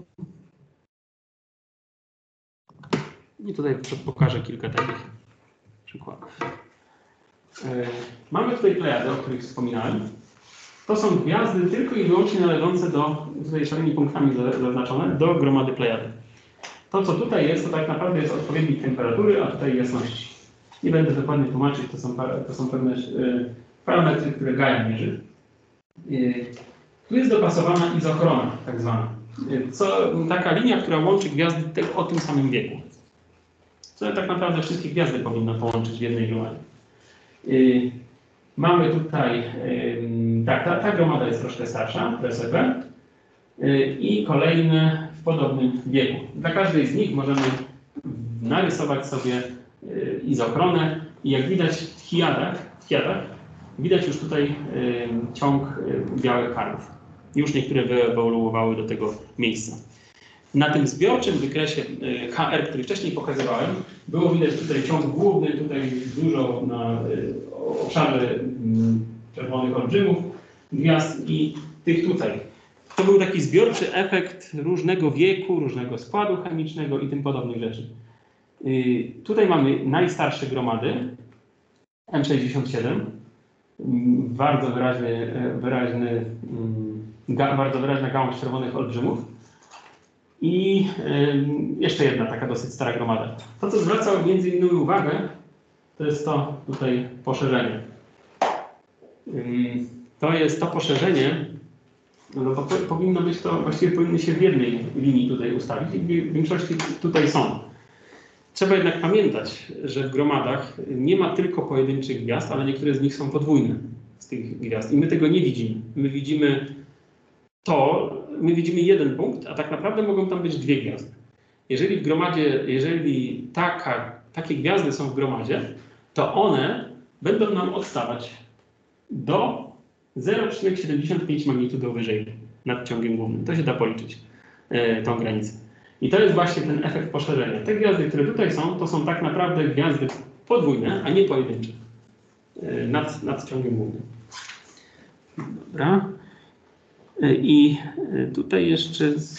I tutaj pokażę kilka takich przykładów. Yy, mamy tutaj plejady, o których wspominałem. To są gwiazdy tylko i wyłącznie należące do, tutaj szarymi punktami zaznaczone, do gromady plejady. To, co tutaj jest, to tak naprawdę jest odpowiednik temperatury, a tutaj jasności. Nie będę dokładnie tłumaczyć, to są, to są pewne yy, parametry, które Gaia mierzy. Yy, tu jest dopasowana izochrona, tak zwana. Yy, co, taka linia, która łączy gwiazdy te, o tym samym wieku. Co tak naprawdę wszystkie gwiazdy powinno połączyć w jednej gromadzie. Yy, mamy tutaj, yy, tak, ta, ta gromada jest troszkę starsza, P S P, yy, i kolejne w podobnym wieku. Dla każdej z nich możemy narysować sobie yy, izochronę i jak widać w chiadach, w chiadach widać już tutaj yy, ciąg yy, białych karmów. Już niektóre wyewoluowały do tego miejsca. Na tym zbiorczym wykresie H R, który wcześniej pokazywałem, było widać tutaj ciąg główny, tutaj dużo na obszarze czerwonych olbrzymów, gwiazd i tych tutaj. To był taki zbiorczy efekt różnego wieku, różnego składu chemicznego i tym podobnych rzeczy. Tutaj mamy najstarsze gromady, M sześćdziesiąt siedem, bardzo wyraźny, wyraźny, bardzo wyraźna gałąź czerwonych olbrzymów. I y, jeszcze jedna taka dosyć stara gromada. To, co zwraca między innymi uwagę, to jest to tutaj poszerzenie. Y, to jest to poszerzenie, no to powinno być to, właściwie powinny się w jednej linii tutaj ustawić i w większości tutaj są. Trzeba jednak pamiętać, że w gromadach nie ma tylko pojedynczych gwiazd, ale niektóre z nich są podwójne z tych gwiazd i my tego nie widzimy. My widzimy to, my widzimy jeden punkt, a tak naprawdę mogą tam być dwie gwiazdy. Jeżeli w gromadzie, jeżeli taka, takie gwiazdy są w gromadzie, to one będą nam odstawać do zero przecinek siedemdziesiąt pięć magnitudo wyżej nad ciągiem głównym. To się da policzyć, yy, tą granicę. I to jest właśnie ten efekt poszerzenia. Te gwiazdy, które tutaj są, to są tak naprawdę gwiazdy podwójne, a nie pojedyncze yy, nad, nad ciągiem głównym. Dobra. I tutaj jeszcze z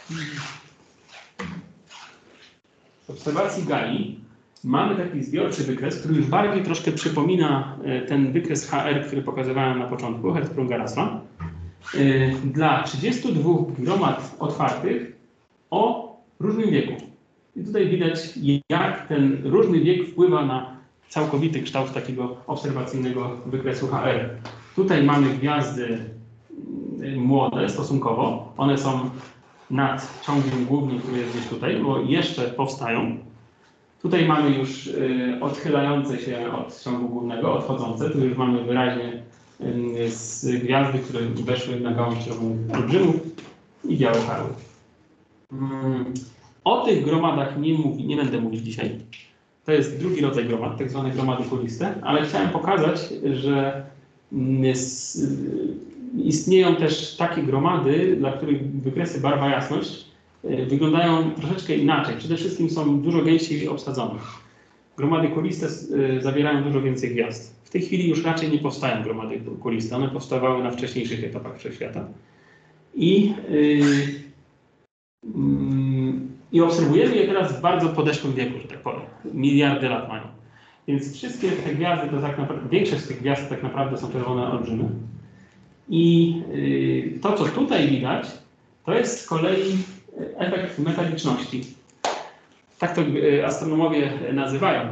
obserwacji Gai mamy taki zbiorczy wykres, który już bardziej troszkę przypomina ten wykres H R, który pokazywałem na początku, Hertzsprung-Russell, dla trzydziestu dwóch gromad otwartych o różnym wieku. I tutaj widać, jak ten różny wiek wpływa na całkowity kształt takiego obserwacyjnego wykresu H R. Tutaj mamy gwiazdy młode stosunkowo. One są nad ciągiem głównym, który jest gdzieś tutaj, bo jeszcze powstają. Tutaj mamy już y, odchylające się od ciągu głównego, odchodzące. Tu już mamy wyraźnie y, z gwiazdy, które weszły na gałąź czerwonych olbrzymów i białe karły. Mm. O tych gromadach nie, mówi, nie będę mówić dzisiaj. To jest drugi rodzaj gromad, tak zwane gromady kuliste, ale chciałem pokazać, że y, istnieją też takie gromady, dla których wykresy barwa jasność y, wyglądają troszeczkę inaczej. Przede wszystkim są dużo gęściej obsadzone. Gromady kuliste y, zawierają dużo więcej gwiazd. W tej chwili już raczej nie powstają gromady kuliste. One powstawały na wcześniejszych etapach wszechświata. I, y, y, I obserwujemy je teraz w bardzo podeszłym wieku, że tak powiem. Miliardy lat mają. Więc wszystkie te gwiazdy, to tak naprawdę, większość z tych gwiazd tak naprawdę są czerwone olbrzymy. I to, co tutaj widać, to jest z kolei efekt metaliczności. Tak to astronomowie nazywają.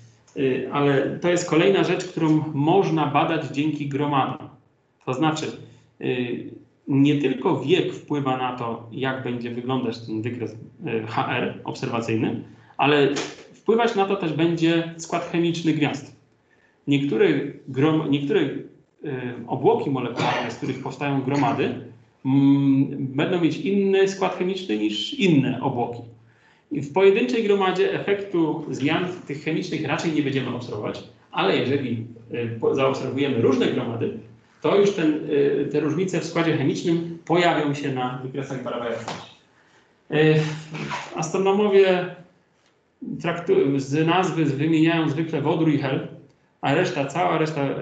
Ale to jest kolejna rzecz, którą można badać dzięki gromadom. To znaczy, nie tylko wiek wpływa na to, jak będzie wyglądać ten wykres H R obserwacyjny, ale wpływać na to też będzie skład chemiczny gwiazd. Niektóre, grom, niektóre y, obłoki molekularne, z których powstają gromady, mm, będą mieć inny skład chemiczny niż inne obłoki. I w pojedynczej gromadzie efektu zmian tych chemicznych raczej nie będziemy obserwować, ale jeżeli y, zaobserwujemy różne gromady, to już ten, y, te różnice w składzie chemicznym pojawią się na wykresach barawej jasności. Y, astronomowie traktują, z nazwy wymieniają zwykle wodór i hel, a reszta, cała reszta y,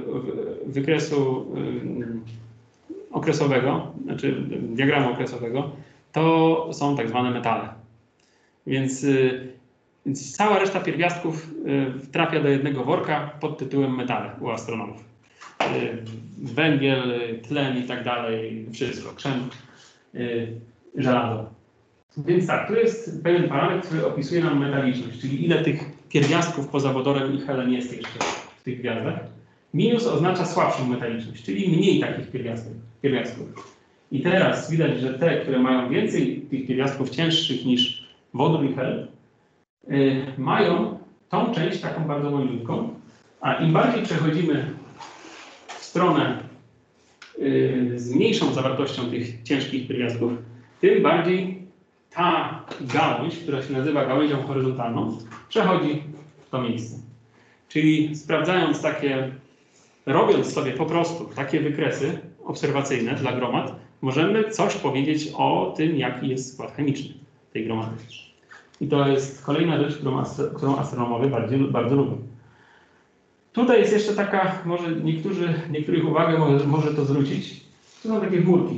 wykresu y, okresowego, znaczy diagramu okresowego, to są tak zwane metale. Więc, y, więc cała reszta pierwiastków y, trafia do jednego worka pod tytułem metale u astronomów. Y, węgiel, tlen i tak dalej, wszystko, krzem, y, żelazo. Więc tak, tu jest pewien parametr, który opisuje nam metaliczność, czyli ile tych pierwiastków poza wodorem i helem jest jeszcze w tych gwiazdach. Minus oznacza słabszą metaliczność, czyli mniej takich pierwiastków. pierwiastków. I teraz widać, że te, które mają więcej tych pierwiastków cięższych niż wodór i hel, yy, mają tą część taką bardzo maliutką, a im bardziej przechodzimy w stronę yy, z mniejszą zawartością tych ciężkich pierwiastków, tym bardziej ta gałąź, która się nazywa gałęzią horyzontalną, przechodzi w to miejsce. Czyli sprawdzając takie, robiąc sobie po prostu takie wykresy obserwacyjne dla gromad, możemy coś powiedzieć o tym, jaki jest skład chemiczny tej gromady. I to jest kolejna rzecz, którą, astro, którą astronomowie bardzo, bardzo lubią. Tutaj jest jeszcze taka, może niektórzy, niektórych uwagę może, może to zwrócić. Tu są takie chmurki.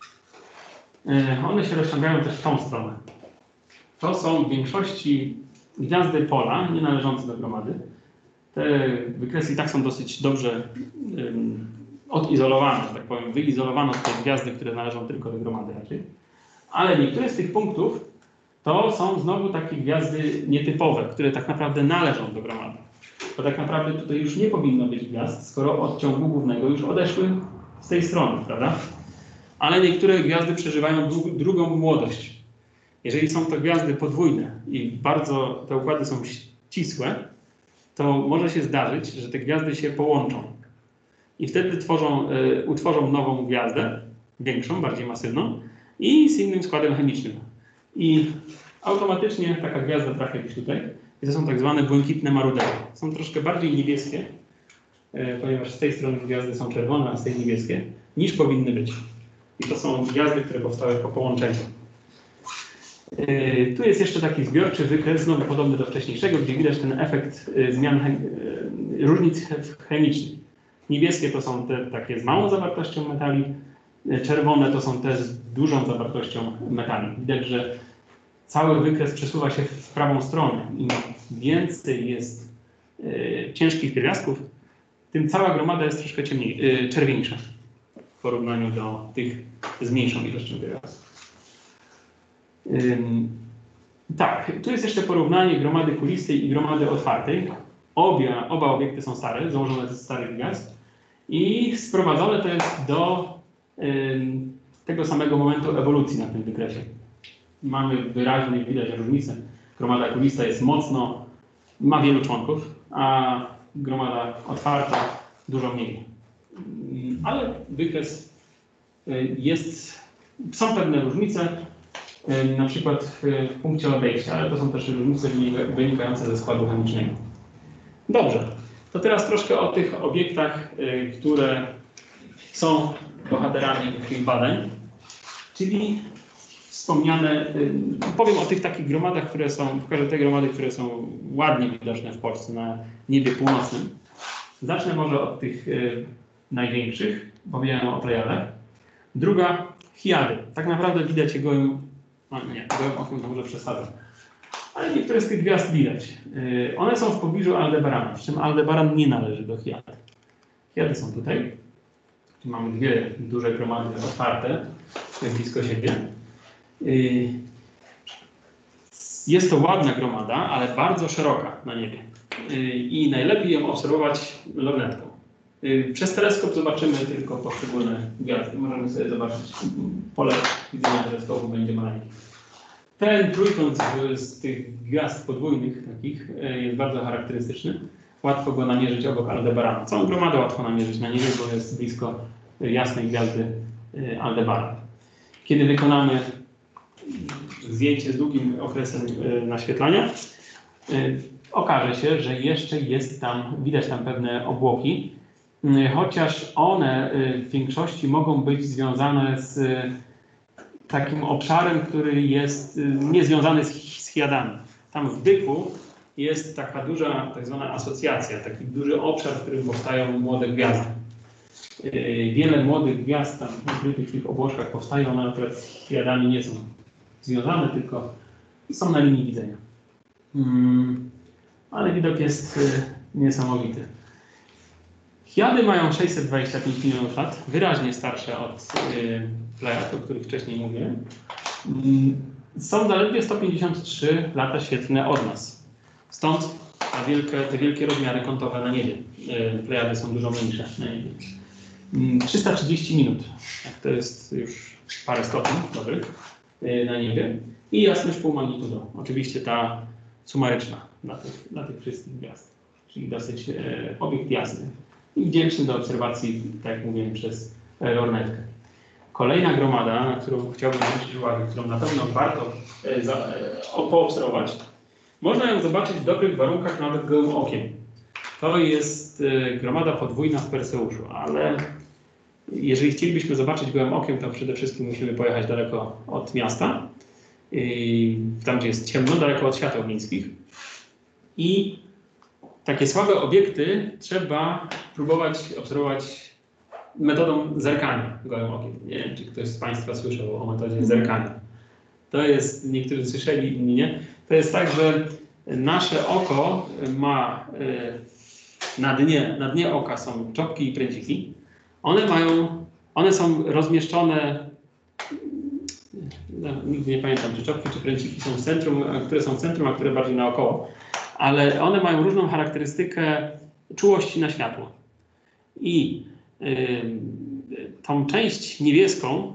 One się rozciągają też w tą stronę. To są w większości gwiazdy pola, nie należące do gromady. Te wykresy i tak są dosyć dobrze um, odizolowane, że tak powiem, wyizolowano te gwiazdy, które należą tylko do gromady raczej. Ale niektóre z tych punktów to są znowu takie gwiazdy nietypowe, które tak naprawdę należą do gromady. Bo tak naprawdę tutaj już nie powinno być gwiazd, skoro od ciągu głównego już odeszły z tej strony, prawda? Ale niektóre gwiazdy przeżywają drugą młodość. Jeżeli są to gwiazdy podwójne i bardzo te układy są ścisłe, to może się zdarzyć, że te gwiazdy się połączą. I wtedy tworzą, y, utworzą nową gwiazdę, większą, bardziej masywną i z innym składem chemicznym. I automatycznie taka gwiazda trafia gdzieś tutaj. I to są tak zwane błękitne marudery. Są troszkę bardziej niebieskie, y, ponieważ z tej strony gwiazdy są czerwone, a z tej niebieskie, niż powinny być. I to są gwiazdy, które powstały po połączeniu. Yy, tu jest jeszcze taki zbiorczy wykres, znowu podobny do wcześniejszego, gdzie widać ten efekt yy, zmian chem yy, różnic chemicznych. Niebieskie to są te takie z małą zawartością metali, yy, czerwone to są te z dużą zawartością metali. Widać, że cały wykres przesuwa się w prawą stronę. Im więcej jest yy, ciężkich pierwiastków, tym cała gromada jest troszkę ciemniej, yy, czerwieńsza w porównaniu do tych z mniejszą ilością pierwiastków. Ym, tak, tu jest jeszcze porównanie gromady kulistej i gromady otwartej. Obie, oba obiekty są stare, założone ze starych gwiazd i sprowadzone to jest do ym, tego samego momentu ewolucji na tym wykresie. Mamy wyraźnie widać różnicę. Gromada kulista jest mocno, ma wielu członków, a gromada otwarta dużo mniej. Ym, ale wykres y, jest, są pewne różnice. Na przykład w punkcie odejścia, ale to są też różnice wynikające ze składu chemicznego. Dobrze, to teraz troszkę o tych obiektach, które są bohaterami tych badań, czyli wspomniane, powiem o tych takich gromadach, które są, pokażę te gromady, które są ładnie widoczne w Polsce na niebie północnym. Zacznę może od tych największych, powiedziałem o Plejadach. Druga, Hiady. Tak naprawdę widać je gołym No nie, gołym okiem to może przesadzam. Ale niektóre z tych gwiazd widać. Yy, one są w pobliżu Aldebaranu, przy czym Aldebaran nie należy do Hiady. Hiady są tutaj. Mamy dwie duże gromady otwarte blisko siebie. Jest to ładna gromada, ale bardzo szeroka na niebie. I najlepiej ją obserwować lornetką. Przez teleskop zobaczymy tylko poszczególne gwiazdy. Możemy sobie zobaczyć, pole widzenia teleskopu będzie maleńkie. Ten trójkąt z tych gwiazd podwójnych takich jest bardzo charakterystyczny. Łatwo go namierzyć obok Aldebarana. Całą gromadę łatwo namierzyć na niebie, bo jest blisko jasnej gwiazdy Aldebaran. Kiedy wykonamy zdjęcie z długim okresem naświetlania, okaże się, że jeszcze jest tam, widać tam pewne obłoki, chociaż one w większości mogą być związane z takim obszarem, który jest niezwiązany z Hiadami. Tam w Byku jest taka duża tak zwana asocjacja, taki duży obszar, w którym powstają młode gwiazdy. Wiele młodych gwiazd tam ukrytych w tych obłożkach powstają, one akurat z Hiadami nie są związane, tylko są na linii widzenia. Hmm, ale widok jest y, niesamowity. Hiady mają sześćset dwadzieścia pięć milionów lat, wyraźnie starsze od y, Plejad, o których wcześniej mówiłem. Y, są zaledwie sto pięćdziesiąt trzy lata świetlne od nas. Stąd te wielkie, te wielkie rozmiary kątowe na niebie. Y, Plejady są dużo mniejsze na niebie. Y, trzysta trzydzieści minut. To jest już parę stopni dobrych y, na niebie. I jasność półmagnitudą. Oczywiście ta sumaryczna dla tych, dla tych wszystkich gwiazd. Czyli dosyć e, obiekt jasny i wdzięczny do obserwacji, tak jak mówiłem, przez e, lornetkę. Kolejna gromada, na którą chciałbym zwrócić uwagę, którą na pewno warto e, za, e, poobserwować, można ją zobaczyć w dobrych warunkach nawet gołym okiem. To jest e, gromada podwójna w Perseuszu, ale jeżeli chcielibyśmy zobaczyć gołym okiem, to przede wszystkim musimy pojechać daleko od miasta, tam gdzie jest ciemno, daleko od świateł miejskich. I takie słabe obiekty trzeba próbować obserwować metodą zerkania gołym okiem. Nie wiem, czy ktoś z Państwa słyszał o metodzie zerkania. To jest, niektórzy słyszeli, inni nie. To jest tak, że nasze oko ma na dnie, na dnie oka są czopki i pręciki. One mają, one są rozmieszczone, no, nigdy nie pamiętam, czy czopki, czy pręciki są w centrum, które są w centrum, a które bardziej naokoło. Ale one mają różną charakterystykę czułości na światło. I y, tą część niebieską,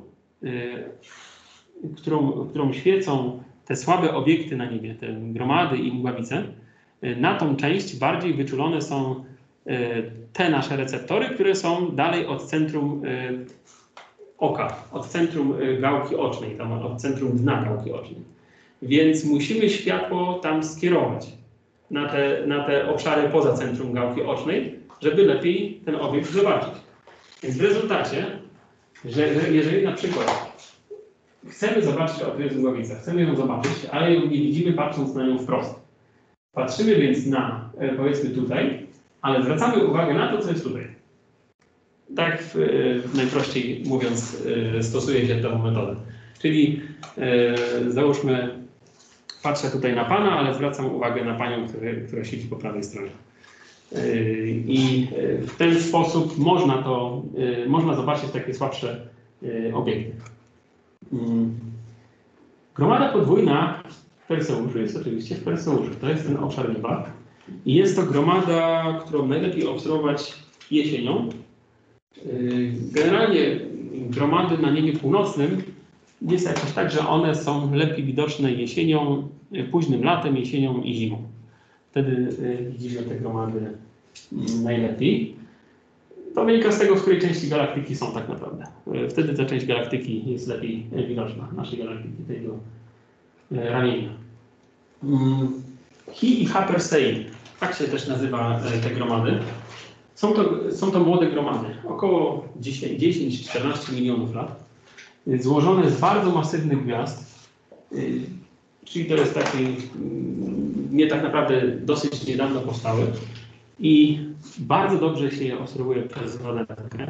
y, którą, którą świecą te słabe obiekty na niebie, te gromady i mgławice, y, na tą część bardziej wyczulone są y, te nasze receptory, które są dalej od centrum y, oka, od centrum y, gałki ocznej, tam od centrum dna gałki ocznej. Więc musimy światło tam skierować na te, na te obszary poza centrum gałki ocznej, żeby lepiej ten obiekt zobaczyć. Więc w rezultacie, że, że jeżeli na przykład chcemy zobaczyć, o, tu jest mgławica, chcemy ją zobaczyć, ale ją nie widzimy patrząc na nią wprost. Patrzymy więc na, powiedzmy tutaj, ale zwracamy uwagę na to, co jest tutaj. Tak w, najprościej mówiąc stosuje się tę metodę. Czyli e, załóżmy, patrzę tutaj na Pana, ale zwracam uwagę na Panią, który, która siedzi po prawej stronie. I w ten sposób można to, można zobaczyć takie słabsze obiekty. Gromada podwójna w Perseuszu jest oczywiście w Perseuszu. To jest ten obszar nieba. I jest to gromada, którą najlepiej obserwować jesienią. Generalnie gromady na niebie północnym jest jakoś tak, że one są lepiej widoczne jesienią, późnym latem, jesienią i zimą. Wtedy widzimy te gromady najlepiej. To wynika z tego, w której części galaktyki są tak naprawdę. Wtedy ta część galaktyki jest lepiej widoczna, naszej galaktyki, tego ramienia. Hi i H Persei, tak się też nazywa te gromady. Są to, są to młode gromady, około dziesięć do czternastu milionów lat, złożone z bardzo masywnych gwiazd, czyli to jest taki, nie tak naprawdę dosyć niedawno powstały i bardzo dobrze się je obserwuje przez lornetkę.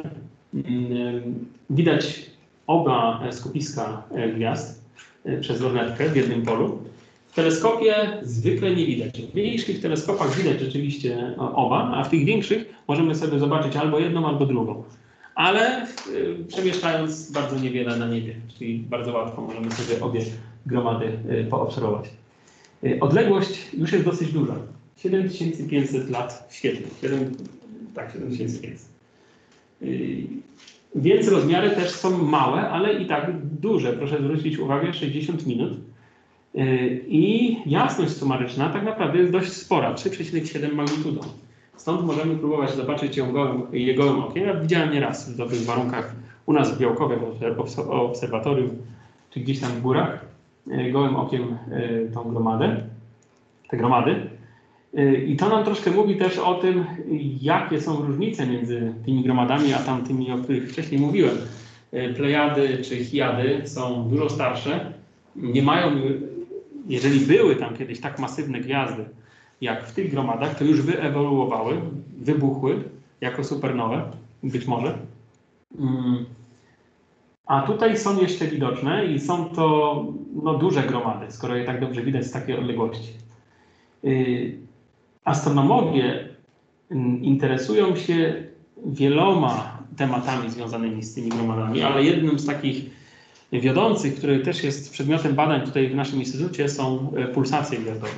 Widać oba skupiska gwiazd przez lornetkę w jednym polu. W teleskopie zwykle nie widać. W mniejszych teleskopach widać rzeczywiście oba, a w tych większych możemy sobie zobaczyć albo jedną, albo drugą. ale y, przemieszczając bardzo niewiele na niebie, czyli bardzo łatwo możemy sobie obie gromady y, poobserwować. Y, odległość już jest dosyć duża. siedem tysięcy pięćset lat świetlnych. siedem, tak, siedem tysięcy pięćset. Y, więc rozmiary też są małe, ale i tak duże. Proszę zwrócić uwagę, sześćdziesiąt minut. Y, I jasność sumaryczna tak naprawdę jest dość spora, trzy przecinek siedem magnitudą. Stąd możemy próbować zobaczyć ją gołym, je gołym okiem. Ja widziałem nieraz w dobrych warunkach u nas w Białkowie, w obserwatorium, czy gdzieś tam w górach, gołym okiem tą gromadę, te gromady. I to nam troszkę mówi też o tym, jakie są różnice między tymi gromadami, a tamtymi, o których wcześniej mówiłem. Plejady czy Hiady są dużo starsze, nie mają, jeżeli były tam kiedyś tak masywne gwiazdy, jak w tych gromadach, to już wyewoluowały, wybuchły jako supernowe, być może. A tutaj są jeszcze widoczne i są to no, duże gromady, skoro je tak dobrze widać z takiej odległości. Astronomowie interesują się wieloma tematami związanymi z tymi gromadami, ale jednym z takich wiodących, który też jest przedmiotem badań tutaj w naszym instytucie, są pulsacje gwiazdowe,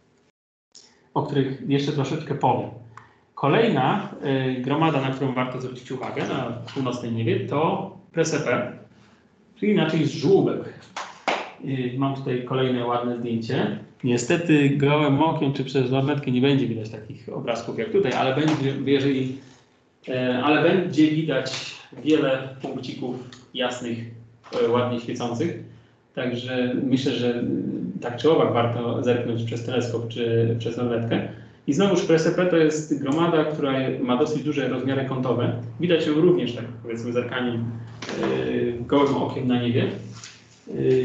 o których jeszcze troszeczkę powiem. Kolejna y, gromada, na którą warto zwrócić uwagę na północnym niebie, to Prsepe, czyli inaczej żółbek. Y, mam tutaj kolejne ładne zdjęcie. Niestety gołym okiem czy przez lornetkę nie będzie widać takich obrazków jak tutaj, ale będzie, jeżeli, y, ale będzie widać wiele punkcików jasnych, y, ładnie świecących. Także myślę, że tak czy owak warto zerknąć przez teleskop czy przez lornetkę. I znowuż Prsepe to jest gromada, która ma dosyć duże rozmiary kątowe. Widać ją również, tak powiedzmy, zerkaniem yy, gołym okiem na niebie. Yy,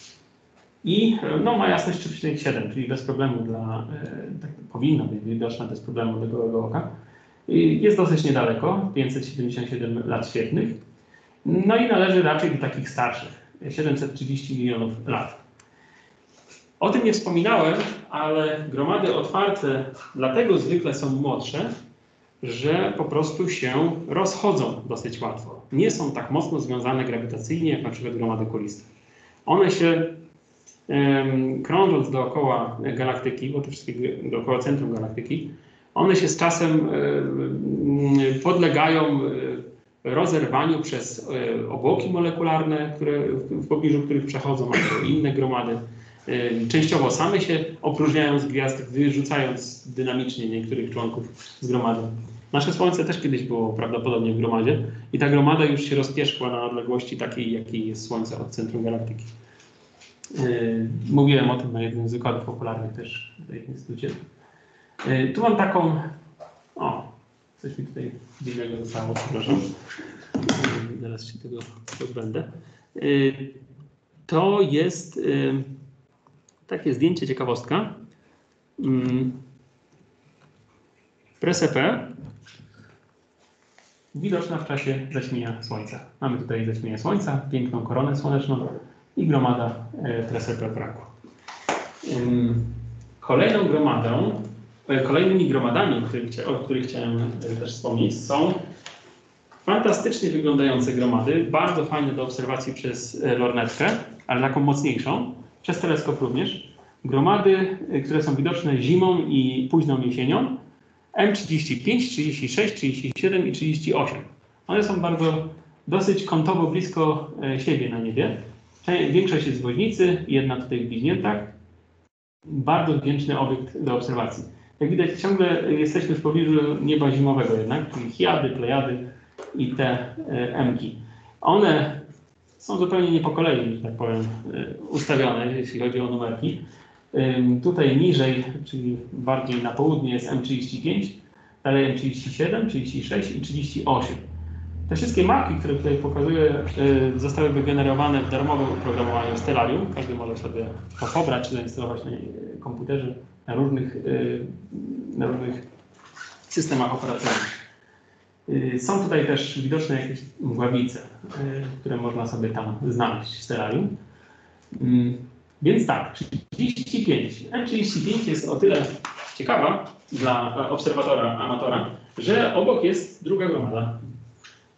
I no, ma jasność trzy przecinek siedem, czyli bez problemu dla, yy, tak powinno być widoczna bez problemu do gołego oka. Yy, jest dosyć niedaleko, pięćset siedemdziesiąt siedem lat świetlnych. No i należy raczej do takich starszych, siedemset trzydzieści milionów lat. O tym nie wspominałem, ale gromady otwarte dlatego zwykle są młodsze, że po prostu się rozchodzą dosyć łatwo. Nie są tak mocno związane grawitacyjnie jak na przykład gromady kuliste. One się um, krążąc dookoła galaktyki, bo to wszystkie dookoła centrum galaktyki, one się z czasem um, podlegają rozerwaniu przez um, obłoki molekularne, które, w pobliżu których przechodzą, albo inne gromady. Częściowo same się opróżniają z gwiazd, wyrzucając dynamicznie niektórych członków z gromady. Nasze Słońce też kiedyś było prawdopodobnie w gromadzie i ta gromada już się rozpierzchła na odległości takiej, jakiej jest Słońce od centrum galaktyki. Yy, mówiłem o tym na jednym z wykładów popularnych też w tej instytucie. Yy, tu mam taką... O, coś mi tutaj dziwnego zostało, przepraszam. Yy, zaraz się tego pozbędę. Yy, to jest... Yy, Takie zdjęcie, ciekawostka. Prsepe widoczna w czasie zaćmienia Słońca. Mamy tutaj zaćmienie Słońca, piękną koronę słoneczną i gromada Prsepe w raku. Kolejną gromadą, kolejnymi gromadami, o których, o których chciałem też wspomnieć, są fantastycznie wyglądające gromady, bardzo fajne do obserwacji przez lornetkę, ale taką mocniejszą. Przez teleskop również. Gromady, które są widoczne zimą i późną jesienią. M trzydzieści pięć, trzydzieści sześć, trzydzieści siedem i trzydzieści osiem. One są bardzo dosyć kątowo blisko siebie na niebie. Większość jest w woźnicy, jedna tutaj w bliźniętach. Bardzo wdzięczny obiekt do obserwacji. Jak widać, ciągle jesteśmy w pobliżu nieba zimowego jednak, czyli Hiady, Plejady i te M-ki. One są zupełnie nie po kolei, że tak powiem, ustawione, jeśli chodzi o numerki. Tutaj niżej, czyli bardziej na południe, jest M trzydzieści pięć, dalej M trzydzieści siedem, trzydzieści sześć i trzydzieści osiem. Te wszystkie mapki, które tutaj pokazuję, zostały wygenerowane w darmowym oprogramowaniu Stellarium. Każdy może sobie to pobrać czy zainstalować na komputerze, na różnych, na różnych systemach operacyjnych. Są tutaj też widoczne jakieś mgławice, które można sobie tam znaleźć w Stellarium. Więc tak, trzydzieści pięć. M trzydzieści pięć jest o tyle ciekawa dla obserwatora, amatora, że obok jest druga gromada.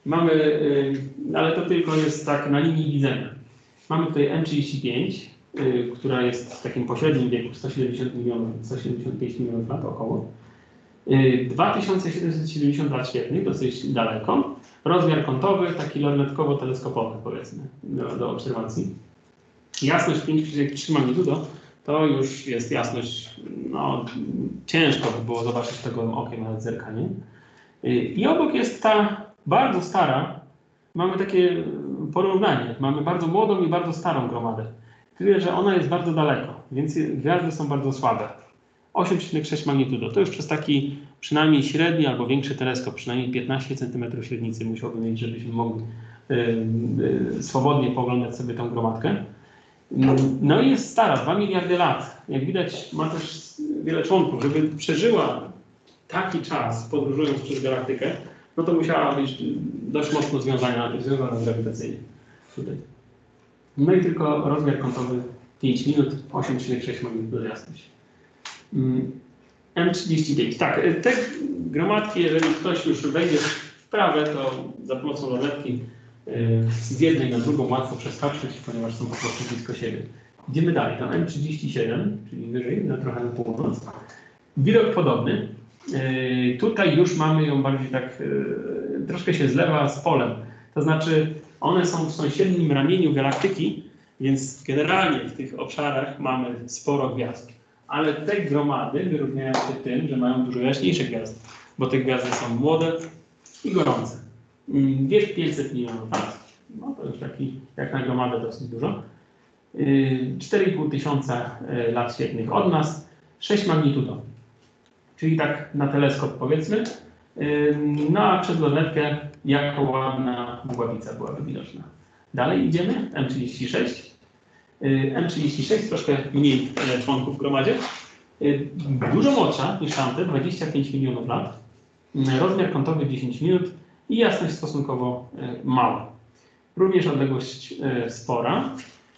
Mamy, yy, ale to tylko jest tak na linii widzenia. Mamy tutaj M trzydzieści pięć, yy, która jest w takim pośrednim wieku, sto siedemdziesiąt milionów, sto siedemdziesiąt pięć milionów lat około. Yy, dwa tysiące siedemset siedemdziesiąt lat świetnych, dosyć daleko. Rozmiar kątowy, taki lornetkowo-teleskopowy, powiedzmy, do, do obserwacji. Jasność pięć przecinek trzy magnitudo to już jest jasność, no ciężko by było zobaczyć tego okiem, nawet zerkanie. I obok jest ta bardzo stara, mamy takie porównanie, mamy bardzo młodą i bardzo starą gromadę. Tyle, że ona jest bardzo daleko, więc gwiazdy są bardzo słabe. osiem przecinek sześć magnitudo, to już przez taki przynajmniej średni albo większy teleskop, przynajmniej piętnaście centymetrów średnicy musiałby mieć, żebyśmy mogli yy, yy, swobodnie poglądać sobie tą gromadkę. No i jest stara, dwa miliardy lat. Jak widać, ma też wiele członków. Żeby przeżyła taki czas, podróżując przez galaktykę, no to musiała być dość mocno związana, związana grawitacyjnie. Tutaj. No i tylko rozmiar kątowy pięć minut, osiem przecinek sześć magnitudo jasność. M trzydzieści pięć. Tak, te gromadki, jeżeli ktoś już wejdzie w prawę, to za pomocą lornetki z jednej na drugą łatwo przeskoczyć, ponieważ są po prostu blisko siebie. Idziemy dalej. To M trzydzieści siedem, czyli wyżej, na trochę na północ. Widok podobny. Yy, tutaj już mamy ją bardziej tak, yy, troszkę się zlewa z polem. To znaczy one są w sąsiednim ramieniu galaktyki, więc generalnie w tych obszarach mamy sporo gwiazd. Ale te gromady wyróżniają się tym, że mają dużo jaśniejsze gwiazdy, bo te gwiazdy są młode i gorące. Wiek pięćset milionów lat, no to już taki jak na gromadę dosyć dużo. cztery i pół tysiąca lat świetlnych od nas, sześć magnitudo. Czyli tak na teleskop powiedzmy, no a przez lornetkę jako ładna mgławica byłaby widoczna. Dalej idziemy, M trzydzieści sześć. M trzydzieści sześć, troszkę mniej członków w gromadzie. Dużo młodsza niż tamte, dwadzieścia pięć milionów lat. Rozmiar kątowy dziesięć minut i jasność stosunkowo mała. Również odległość spora.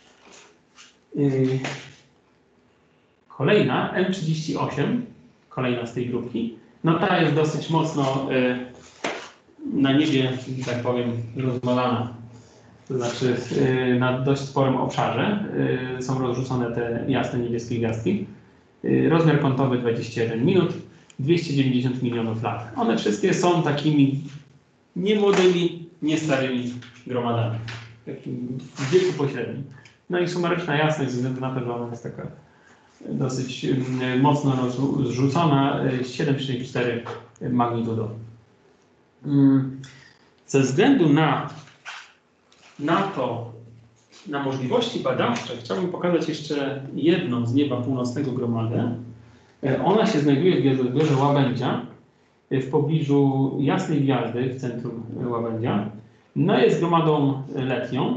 Kolejna, M trzydzieści osiem, kolejna z tej grupki. No ta jest dosyć mocno na niebie, że tak powiem, rozmalana. To znaczy na dość sporym obszarze są rozrzucone te jasne niebieskie gwiazdki. Rozmiar kątowy dwadzieścia jeden minut, dwieście dziewięćdziesiąt milionów lat. One wszystkie są takimi nie młodymi, nie starymi gromadami. Takim w wieku pośrednim. No i sumaryczna jasność, ze względu na to, że ona jest taka dosyć mocno rozrzucona, siedem przecinek cztery magnitudo. Ze względu na, na to, na możliwości badawcze, chciałbym pokazać jeszcze jedną z nieba północnego gromadę. Ona się znajduje w gwiazdozbiorze Łabędzia, w pobliżu jasnej gwiazdy w centrum Łabędzia. No jest gromadą letnią.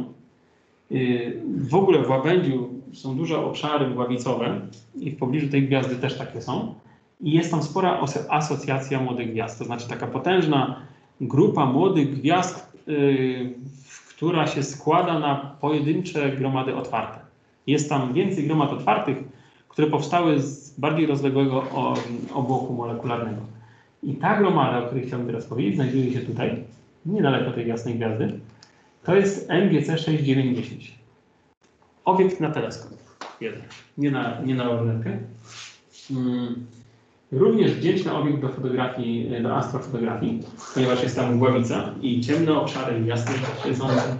W ogóle w Łabędziu są duże obszary mgławicowe i w pobliżu tej gwiazdy też takie są. I jest tam spora asocjacja młodych gwiazd, to znaczy taka potężna grupa młodych gwiazd, yy, która się składa na pojedyncze gromady otwarte. Jest tam więcej gromad otwartych, które powstały z bardziej rozległego obłoku molekularnego. I ta gromada, o której chciałbym teraz powiedzieć, znajduje się tutaj, niedaleko tej jasnej gwiazdy. To jest M G C sześć dziewięć dziesięć. Obiekt na teleskop. Jeden. Nie na, nie na lornetkę. Hmm. Również wdzięczny obiekt do fotografii, do astrofotografii, ponieważ jest tam mgławica i ciemne obszary, jasne świecące.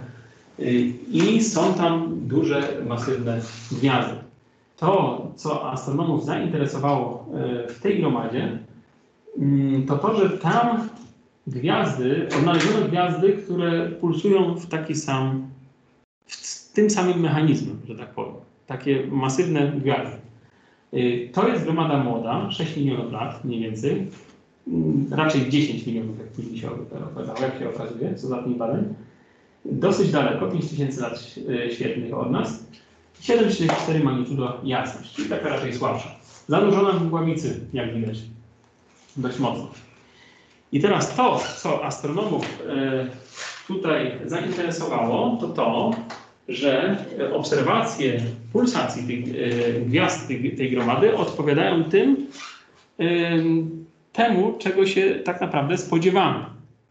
I są tam duże, masywne gwiazdy. To, co astronomów zainteresowało w tej gromadzie, to to, że tam gwiazdy, odnaleziono gwiazdy, które pulsują w taki sam, w tym samym mechanizmem, że tak powiem. Takie masywne gwiazdy. To jest gromada młoda, sześć milionów lat mniej więcej. Raczej dziesięć milionów, jak później się okazało, jak się okazuje, z ostatnich badań. Dosyć daleko, pięć tysięcy lat świetlnych od nas. siedem przecinek cztery magnitudo jasność, czyli taka raczej słabsza. Zanurzona w mgławicy, jak widać. Dość mocno. I teraz to, co astronomów tutaj zainteresowało, to to, że obserwacje pulsacji tych gwiazd tej, tej gromady odpowiadają tym, temu, czego się tak naprawdę spodziewamy.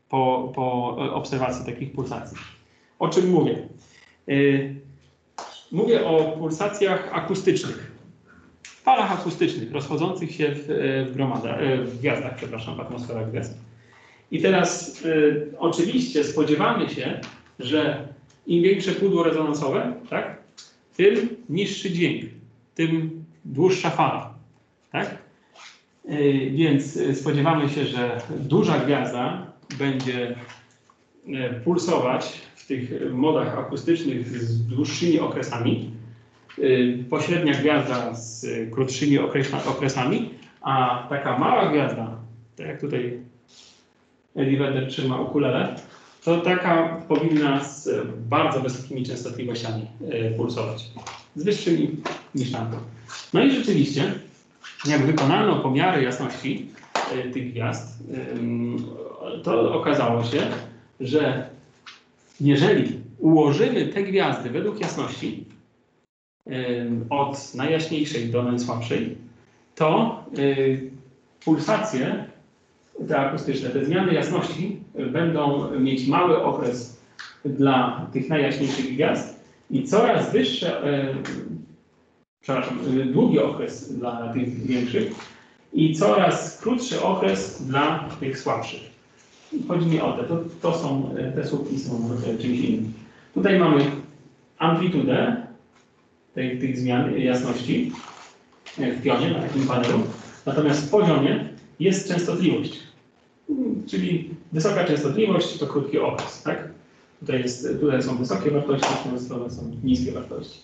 po, po obserwacji takich pulsacji. O czym mówię? Yy, mówię o pulsacjach akustycznych, falach akustycznych rozchodzących się w, w, gromadach, w gwiazdach, przepraszam, w atmosferach gwiazd. I teraz yy, oczywiście spodziewamy się, że im większe pudło rezonansowe, tak, tym niższy dźwięk, tym dłuższa fala. Tak? Yy, więc spodziewamy się, że duża gwiazda będzie yy, pulsować w tych modach akustycznych z dłuższymi okresami, yy, pośrednia gwiazda z krótszymi okresami, a taka mała gwiazda, tak jak tutaj Eddie Vedder trzyma ukulele, to taka powinna z bardzo wysokimi częstotliwościami yy, pulsować, z wyższymi niż tamto. No i rzeczywiście, jak wykonano pomiary jasności y, tych gwiazd, y, to okazało się, że jeżeli ułożymy te gwiazdy według jasności y, od najjaśniejszej do najsłabszej, to y, pulsacje te akustyczne, te zmiany jasności będą mieć mały okres dla tych najjaśniejszych gwiazd i coraz wyższe y, przepraszam, długi okres dla tych większych i coraz krótszy okres dla tych słabszych. Chodzi mi o te, to, to są, te słupki są czymś innym. Tutaj mamy amplitudę tej, tych zmian jasności w pionie, na takim panelu, natomiast w poziomie jest częstotliwość, czyli wysoka częstotliwość to krótki okres. Tak? Tutaj, jest, tutaj są wysokie wartości, z tej strony są niskie wartości.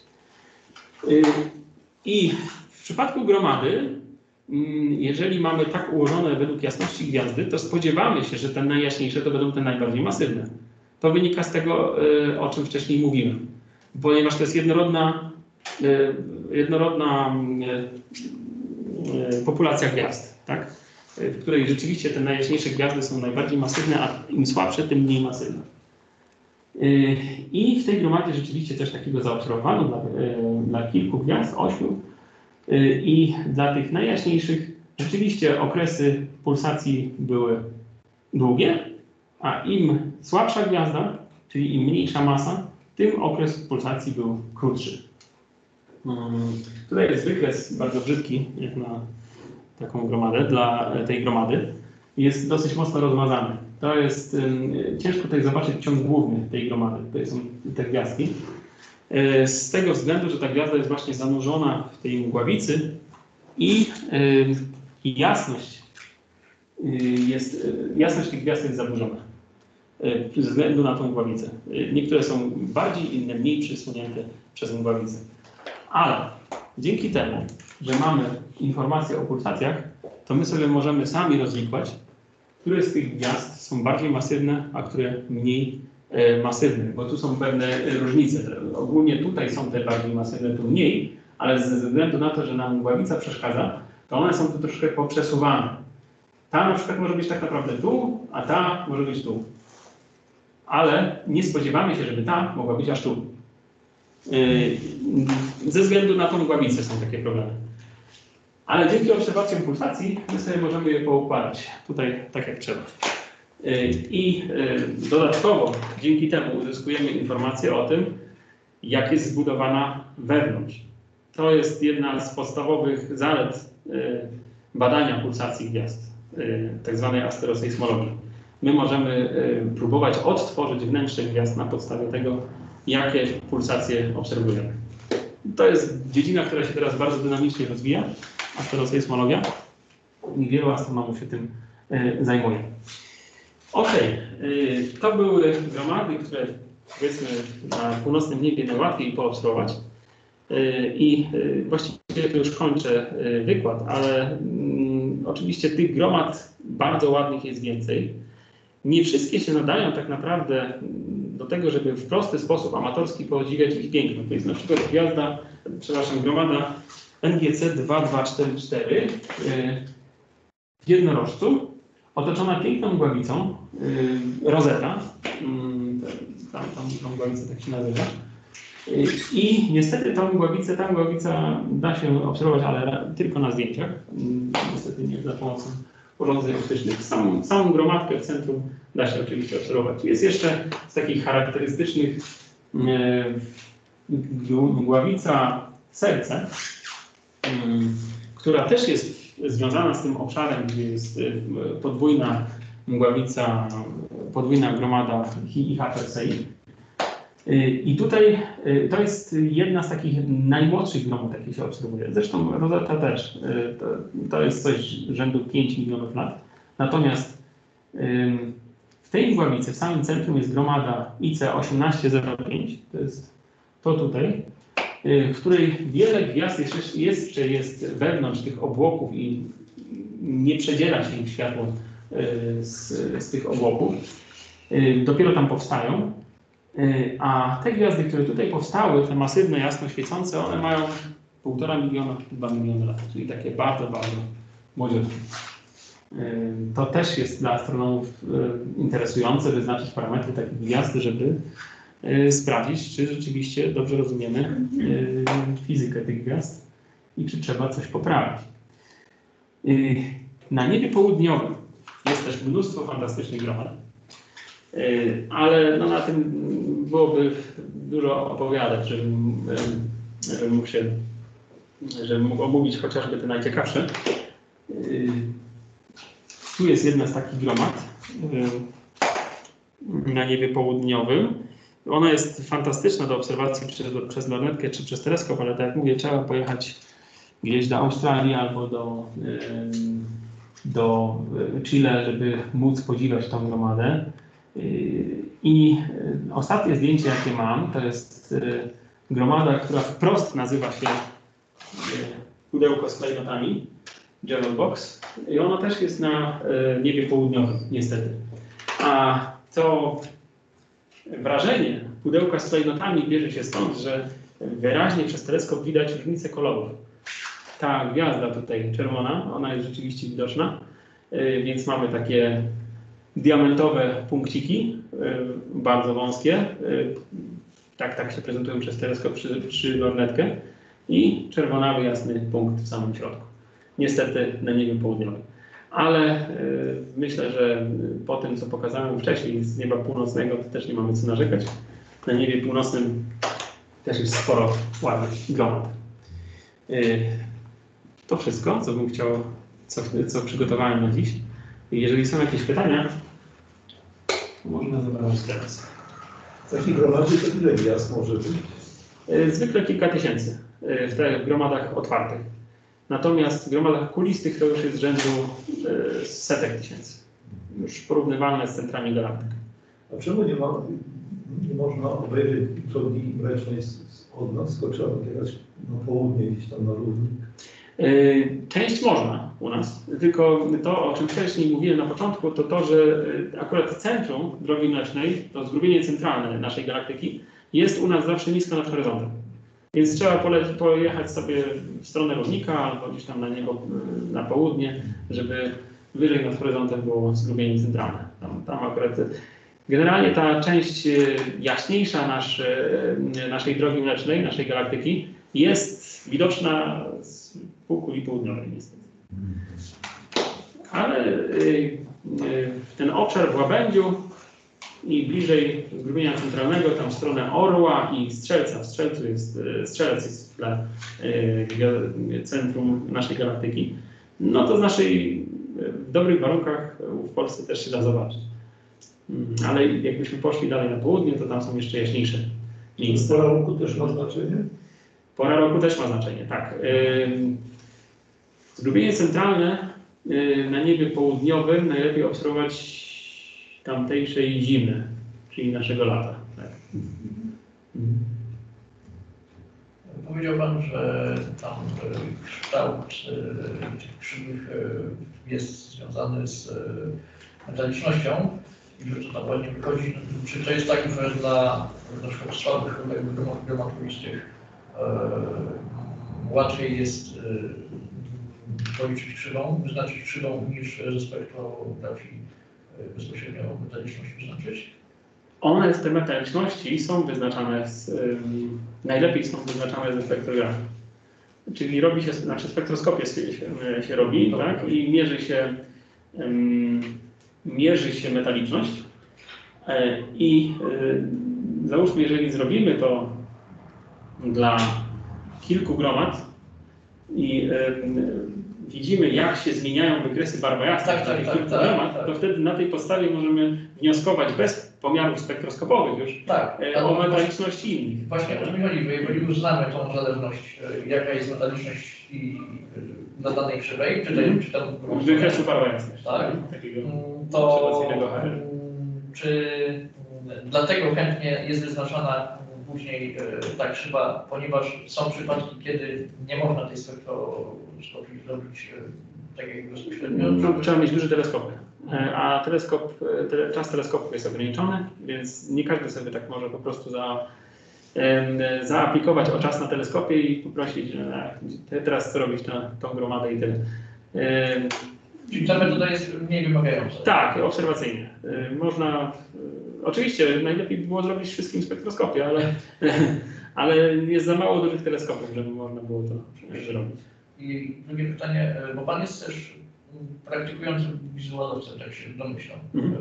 I w przypadku gromady, jeżeli mamy tak ułożone według jasności gwiazdy, to spodziewamy się, że te najjaśniejsze to będą te najbardziej masywne. To wynika z tego, o czym wcześniej mówiłem. Ponieważ to jest jednorodna, jednorodna populacja gwiazd, tak? W której rzeczywiście te najjaśniejsze gwiazdy są najbardziej masywne, a im słabsze, tym mniej masywne. I w tej gromadzie rzeczywiście też takiego zaobserwowano dla, dla kilku gwiazd, ośmiu. I dla tych najjaśniejszych rzeczywiście okresy pulsacji były długie, a im słabsza gwiazda, czyli im mniejsza masa, tym okres pulsacji był krótszy. Tutaj jest wykres bardzo brzydki, jak na taką gromadę, dla tej gromady. Jest dosyć mocno rozmazany. To jest, ciężko tutaj zobaczyć ciąg główny tej gromady. To są te gwiazdki. Z tego względu, że ta gwiazda jest właśnie zanurzona w tej mgławicy i jasność, jest, jasność tych gwiazd jest zaburzona ze względu na tą mgławicę. Niektóre są bardziej, inne mniej przysłonięte przez mgławicę. Ale dzięki temu, że mamy informacje o pulsacjach, to my sobie możemy sami rozliczać, które z tych gwiazd są bardziej masywne, a które mniej masywne, bo tu są pewne różnice. Ogólnie tutaj są te bardziej masywne, tu mniej, ale ze względu na to, że nam mgławica przeszkadza, to one są tu troszkę poprzesuwane. Ta na przykład może być tak naprawdę tu, a ta może być tu. Ale nie spodziewamy się, żeby ta mogła być aż tu. Ze względu na tą mgławicę są takie problemy. Ale dzięki obserwacjom pulsacji my sobie możemy je poukładać tutaj tak jak trzeba. I dodatkowo dzięki temu uzyskujemy informacje o tym, jak jest zbudowana wewnątrz. To jest jedna z podstawowych zalet badania pulsacji gwiazd, tak zwanej asterosejsmologii. My możemy próbować odtworzyć wnętrze gwiazd na podstawie tego, jakie pulsacje obserwujemy. To jest dziedzina, która się teraz bardzo dynamicznie rozwija, asterosejsmologia. I wielu astronomów się tym zajmuje. Ok, to były gromady, które powiedzmy na północnym niebie najłatwiej poobserwować. I właściwie to już kończę wykład, ale mm, oczywiście tych gromad bardzo ładnych jest więcej. Nie wszystkie się nadają tak naprawdę do tego, żeby w prosty sposób amatorski podziwiać ich piękno. To jest na przykład gwiazda, przepraszam, gromada N G C dwa dwa cztery cztery w jednorożcu, otoczona piękną mgławicą, Rosetta, tam, tam, tam mgławica tak się nazywa. I niestety tą mgławicę, ta mgławica da się obserwować, ale tylko na zdjęciach, niestety nie za pomocą urządzeń optycznych. Samą, samą gromadkę w centrum da się oczywiście obserwować. Jest jeszcze z takich charakterystycznych e, mgławica serce, y, która też jest związana z tym obszarem, gdzie jest y, podwójna mgławica, podwójna gromada Hi i H Persei. I tutaj y, to jest jedna z takich najmłodszych gromad, jakie się obserwuje. Zresztą Rosetta też. Y, to, to jest coś rzędu pięć milionów lat. Natomiast y, w tej mgławicy, w samym centrum jest gromada I C osiemnaście zero pięć. To jest to tutaj, w której wiele gwiazd jeszcze, jeszcze jest wewnątrz tych obłoków i nie przedziela się ich światło z, z tych obłoków. Dopiero tam powstają. A te gwiazdy, które tutaj powstały, te masywne, jasno świecące, one mają półtora miliona, dwa miliony lat, czyli takie bardzo, bardzo młodziutkie. To też jest dla astronomów interesujące, wyznaczyć parametry takich gwiazd, żeby sprawdzić, czy rzeczywiście dobrze rozumiemy fizykę tych gwiazd i czy trzeba coś poprawić. Na niebie południowym jest też mnóstwo fantastycznych gromad, ale no na tym byłoby dużo opowiadać, żebym, żebym mógł się, żebym mógł omówić chociażby te najciekawsze. Tu jest jedna z takich gromad na niebie południowym. Ona jest fantastyczna do obserwacji przez, przez lornetkę czy przez teleskop, ale tak jak mówię, trzeba pojechać gdzieś do Australii albo do, do Chile, żeby móc podziwiać tą gromadę. I ostatnie zdjęcie, jakie mam, to jest gromada, która wprost nazywa się pudełko z klejnotami, Jewel Box. I ona też jest na niebie południowym, niestety. A to wrażenie pudełka z klejnotami bierze się stąd, że wyraźnie przez teleskop widać różnicę kolorów. Ta gwiazda tutaj czerwona, ona jest rzeczywiście widoczna, więc mamy takie diamentowe punkciki, bardzo wąskie. Tak, tak się prezentują przez teleskop czy, czy lornetkę. I czerwonawy, jasny punkt w samym środku. Niestety na niebie południowym. Ale y, myślę, że po tym, co pokazałem wcześniej z nieba północnego, to też nie mamy co narzekać. Na niebie północnym też jest sporo ładnych gromad. Y, to wszystko, co bym chciał, co, co przygotowałem na dziś. Jeżeli są jakieś pytania, to można zadać teraz. W takiej gromadzie to ile gwiazd może być? Y, zwykle kilka tysięcy y, w tych gromadach otwartych. Natomiast w gromadach kulistych to już jest rzędu y, setek tysięcy. Już porównywalne z centrami galaktyk. A czemu nie, ma, nie można obejrzeć drogi mlecznej od nas, tylko trzeba jechać na południe, gdzieś tam na równik? Y, część można u nas, tylko to, o czym wcześniej mówiłem na początku, to to, że y, akurat centrum drogi mlecznej, to zgrubienie centralne naszej galaktyki, jest u nas zawsze nisko nad horyzontem. Więc trzeba polecić, pojechać sobie w stronę równika albo gdzieś tam na niego na południe, żeby wyżej nad horyzontem było zgrubienie centralne. Tam, tam akurat generalnie ta część jaśniejsza nasz, naszej drogi mlecznej, naszej galaktyki jest widoczna z półkuli południowej niestety. Ale ten obszar w łabędziu i bliżej zgrubienia centralnego, tam w stronę Orła i Strzelca. W Strzelcu jest, Strzelec jest w tle y, centrum naszej galaktyki. No to z naszej, w dobrych warunkach w Polsce też się da zobaczyć. Ale jakbyśmy poszli dalej na południe, to tam są jeszcze jaśniejsze miejsca. Pora roku też ma znaczenie? Pora roku też ma znaczenie, tak. Zgrubienie centralne na niebie południowym najlepiej obserwować tamtejszej zimy, czyli naszego lata. Tak. Mhm. Powiedział Pan, że tam kształt tych krzywych jest związany z metalicznością i że to tam ładnie wychodzi. Czy to jest tak, że dla na przykład słabych gromatowiczych łatwiej jest policzyć krzywą, wyznaczyć krzywą niż ze spektrografii bezpośrednio metaliczność wyznaczyć? One z tej metaliczności są wyznaczane, z, um, najlepiej są wyznaczane ze spektrografii. Czyli robi się, znaczy spektroskopię się, się robi, tak? I mierzy się ym, mierzy się metaliczność e, i y, załóżmy, jeżeli zrobimy to dla kilku gromad i y, widzimy, jak się zmieniają wykresy barwa jasna Tak, dla tak, tych tak, kilku tak, gromad, tak. to wtedy na tej podstawie możemy wnioskować bez pomiarów spektroskopowych już Tak, e, o metaliczności innych. właśnie o to mi chodzi, bo jeżeli uznamy tą zależność, e, jaka jest metaliczność i e, dla danej krzywej, czy, tej, czy tam W wykresu barwa jasna. tak, Takiego mm, to obserwacyjnego H R. mm, czy mm, dlatego chętnie jest wyznaczana później e, ta krzywa, ponieważ są przypadki, kiedy nie można tej spektroskopii zrobić e, tak jak bezpośrednio. No, trzeba mieć duże teleskopy, E, a teleskop, e, tele, czas teleskopu jest ograniczony, więc nie każdy sobie tak może po prostu za, e, zaaplikować o czas na teleskopie i poprosić, że e, teraz chcę robić na, tą gromadę i tyle. E, Czyli ta metoda jest mniej wymagająca. Tak, obserwacyjnie. Y, Można, y, oczywiście najlepiej by było zrobić wszystkim spektroskopię, ale, ale jest za mało dużych teleskopów, żeby można było to zrobić. I drugie pytanie, bo Pan jest też praktykującym wizualowcem, tak się domyślam. Mhm.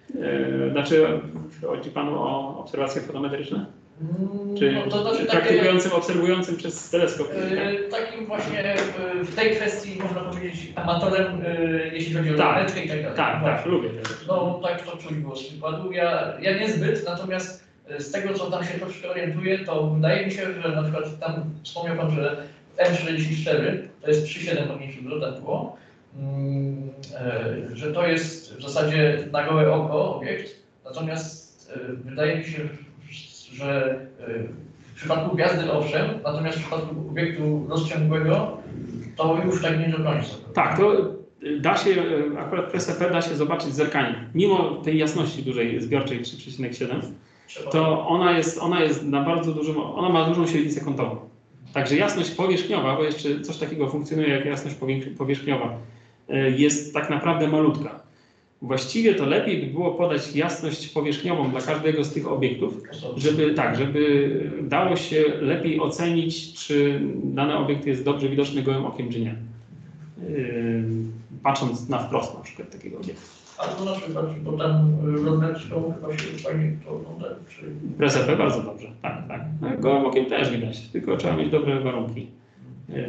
Y, Znaczy, chodzi Panu o obserwacje fotometryczne? Czy, No, to znaczy czy takie, praktykującym, obserwującym przez teleskop? y, takim właśnie y, w tej kwestii można powiedzieć amatorem, y, jeśli chodzi o Tak, lornetkę i tak dalej. Tak, tak, Właśnie. lubię to. No tak to czuć było z przykładu. Ja, ja niezbyt, natomiast z tego co tam się troszkę orientuję, to wydaje mi się, że na przykład tam wspomniał Pan, że M czterdzieści cztery to jest trzy przecinek siedem magnitudo, tak było, mm, e, że to jest w zasadzie na gołe oko obiekt, natomiast e, wydaje mi się, że e, w przypadku gwiazdy owszem, natomiast w przypadku obiektu rozciągłego to już tak nie do końca. Tak, to da się, akurat P S P da się zobaczyć zerkanie. Mimo tej jasności dużej zbiorczej trzy przecinek siedem, Trzeba to ona jest, ona jest na bardzo dużym, ona ma dużą średnicę kątową. Także jasność powierzchniowa, bo jeszcze coś takiego funkcjonuje jak jasność powierzchniowa, jest tak naprawdę malutka. Właściwie to lepiej by było podać jasność powierzchniową dla każdego z tych obiektów, żeby tak, żeby dało się lepiej ocenić, czy dany obiekt jest dobrze widoczny gołym okiem, czy nie. Yy, patrząc na wprost na przykład takiego obiektu. albo na przykład, bo tam lornetką chyba się fajnie to ogląda, czy... P S P bardzo dobrze, tak, tak. Gołym okiem też widać, tylko trzeba mieć dobre warunki. Yy,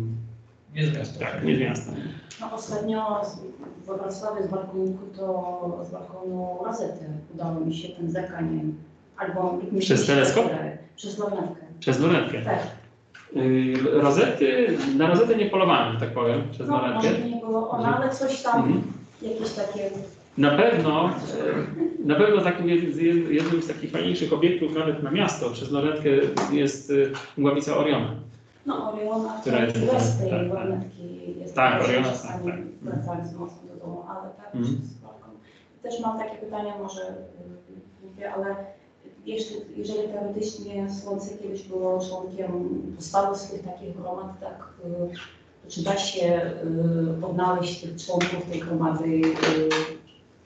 Nie z miasta. tak, nie z miasta. No, ostatnio w Wrocławiu z balkoniku to z balkonu Rozety udało mi się tym zerkaniem. Albo mi Przez się teleskop? wydaje, Przez lornetkę. Przez lornetkę. Tak. Yy, rozety, na rozetę nie polowałem, że tak powiem, przez No, lornetkę. może nie było ona, ale coś tam, Mhm. jakieś takie... Na pewno, e, na pewno takim jed- jed- jednym z takich fajniejszych obiektów nawet na miasto przez lornetkę jest e, mgławica Oriona. No, Oriona, to Która jest- bez tej tak, tak. lornetki jest Tak, też Oriona, czasami tak, tak. wracali z mocno do domu, ale tak Mhm. przez balkon. Też mam takie pytanie, może y, mówię, ale jeszcze, jeżeli teoretycznie Słońce kiedyś było członkiem podstawowych takich gromad, tak, y, czy da się y, odnaleźć tych członków tej gromady y,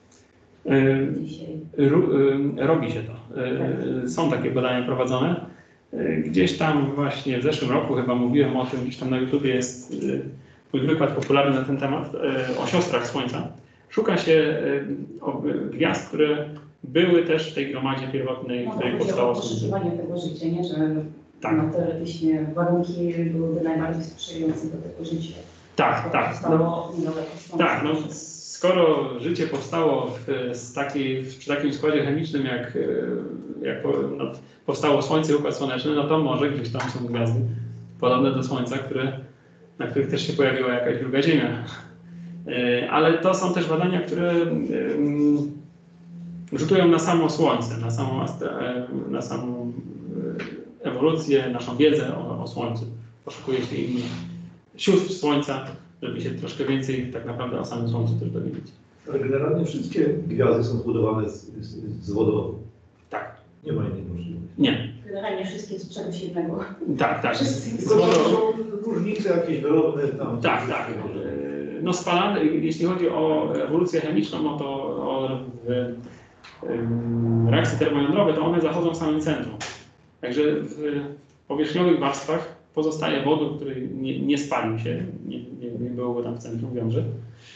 E, dzisiaj? ru- e, Robi się to. E, Są takie badania prowadzone. E, Gdzieś tam właśnie w zeszłym roku chyba mówiłem o tym, gdzieś tam na YouTubie jest e, mój wykład popularny na ten temat, e, o siostrach Słońca. Szuka się e, o- gwiazd, które były też w tej gromadzie pierwotnej, w No, której chodzi o powstało Słońce. poszukiwanie tego życia, nie? Że Tak. no, teoretycznie warunki byłyby najbardziej sprzyjające do tego życia. Tak, tak. No, Powstało niedaleko Słońca. tak, no, skoro życie powstało w, z takiej, przy takim składzie chemicznym, jak, e, jak po- no, powstało Słońce i Układ Słoneczny, no to może gdzieś tam są gwiazdy podobne do Słońca, które, na których też się pojawiła jakaś druga Ziemia. E, Ale to są też badania, które em, rzutują na samo Słońce, na samą, astra- e, na samą e, ewolucję, naszą wiedzę o, o Słońcu. Poszukuje się innych sióstr Słońca, żeby się troszkę więcej tak naprawdę o samym Słońcu też dowiedzieć. Ale generalnie wszystkie gwiazdy są zbudowane z, z, z wodowodu. Tak. Nie ma innej możliwości. Nie. Generalnie wszystkie z czegoś jednego. Tak, tak. Wszyscy Tylko to są różnice jakieś drobne tam. Tak, tak. E, No spalane, jeśli chodzi o ewolucję chemiczną, no to o w, em, reakcje termojądrowe, to one zachodzą w samym centrum. Także w powierzchniowych warstwach pozostaje wodór, który nie, nie spalił się, nie, nie, nie było go tam w centrum wiąży.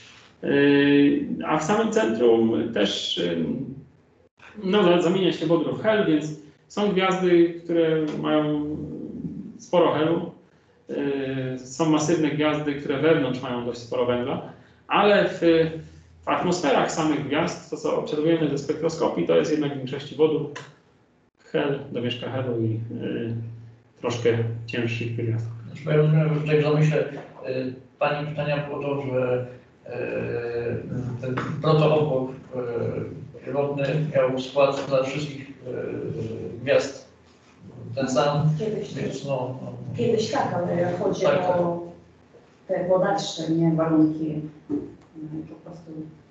A w samym centrum też no, zamienia się wodór w hel, więc są gwiazdy, które mają sporo helu. Są masywne gwiazdy, które wewnątrz mają dość sporo węgla, ale w, w atmosferach samych gwiazd, to co obserwujemy ze spektroskopii, to jest jednak w większości wodór, hel, domieszka helu i y, troszkę cięższych gwiazd. Znaczy, ja rozumiem, że tutaj w zamyśle y, Pani pytania było to, że y, ten protoobłok y, pierwotny miał skład dla wszystkich y, gwiazd ten sam. Kiedyś, Więc, no, no. Kiedyś tak, ale chodzi Tak, tak. o te podaższe, nie warunki. Po prostu.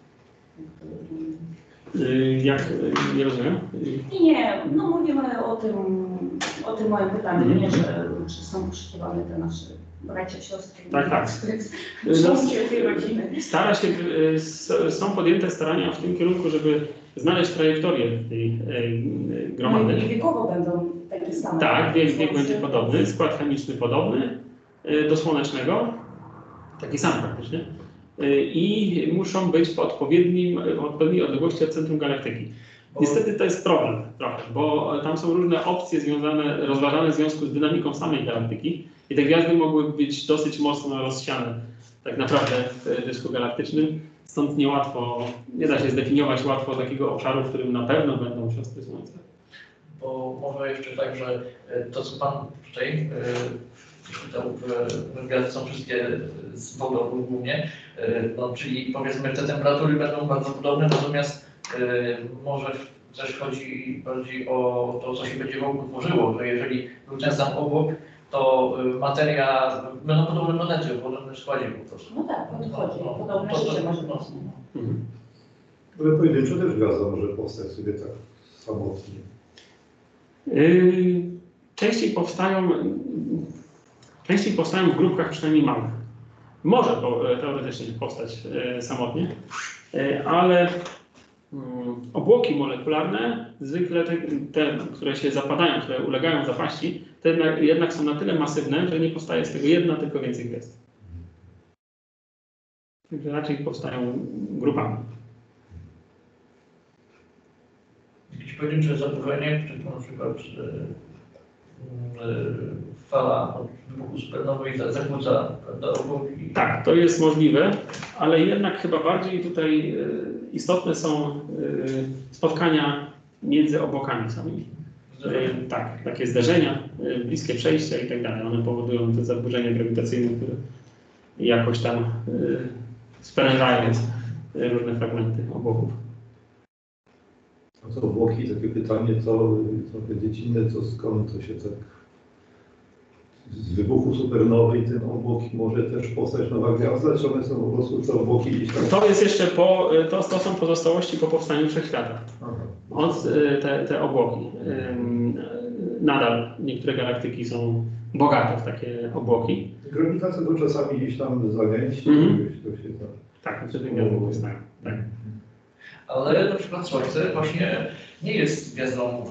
Y, jak, y, nie rozumiem? I nie, no mówimy o tym, o tym moim pytaniu, Mhm. nie, że czy są poszukiwane te nasze bracia, siostry, Tak, tak. członki tej rodziny. Stara się, y, s- są podjęte starania w tym kierunku, żeby znaleźć trajektorię tej y, gromady. No i wiekowo będą takie same. Tak, wiek, wiek będzie podobny, skład chemiczny podobny y, do słonecznego, taki sam praktycznie. Y, I muszą być po odpowiednim, w odpowiedniej odległości od centrum galaktyki. Niestety to jest problem trochę, bo tam są różne opcje związane, rozważane w związku z dynamiką samej galaktyki i te gwiazdy mogły być dosyć mocno rozsiane tak naprawdę w dysku galaktycznym, stąd niełatwo, nie da się zdefiniować łatwo takiego obszaru, w którym na pewno będą siostry Słońca. Bo może jeszcze tak, że y, to co Pan tutaj y, czytał, że gwiazdy są wszystkie z wodoru głównie, y, no, czyli powiedzmy te temperatury będą bardzo podobne, natomiast y, może też chodzi bardziej o to, co się będzie wokół tworzyło, że jeżeli był ten sam obłok, to y, materia, będą podobne planety w podobnym składzie po prostu. No tak, o to chodzi. No, Podobne to- to- życie może no. być. nie? Mhm. Ale pojedynczo też gwiazda może powstać sobie tak samotnie. Yy, częściej powstają, częściej powstają w grupkach przynajmniej małych. Może po, teoretycznie powstać yy, samotnie, yy, ale yy, obłoki molekularne, zwykle te, te, które się zapadają, które ulegają zapaści, te jednak, jednak są na tyle masywne, że nie powstaje z tego jedna, tylko więcej gwiazd. Także raczej powstają grupami. Jakieś pojedyncze zaburzenie, czy na przykład y, y, fala od wybuchu supernowej za- zakłóca prawda, obłoki. Tak, to jest możliwe, ale jednak chyba bardziej tutaj y, istotne są y, spotkania między obłokami samymi. Y, tak, takie zderzenia, y, bliskie przejścia i tak dalej. One powodują te zaburzenia grawitacyjne, które jakoś tam y, sprężają y, różne fragmenty obłoków. A co obłoki, takie pytanie, to trochę dziecinne, to skąd to się tak z wybuchu supernowej ten obłok może też powstać nowa gwiazda, czy one są po prostu te obłoki gdzieś tam? To jest jeszcze po, to, to są pozostałości po powstaniu Wszechświata. Aha. Od, y, te, te obłoki. Ym, Nadal niektóre galaktyki są bogate w takie obłoki. Grawitacja to czasami gdzieś tam zagęści, Mhm. gdzieś to się tam... Tak, wtedy gwiazdy powstają. Tak. Ale na przykład Słońce właśnie nie jest gwiazdą,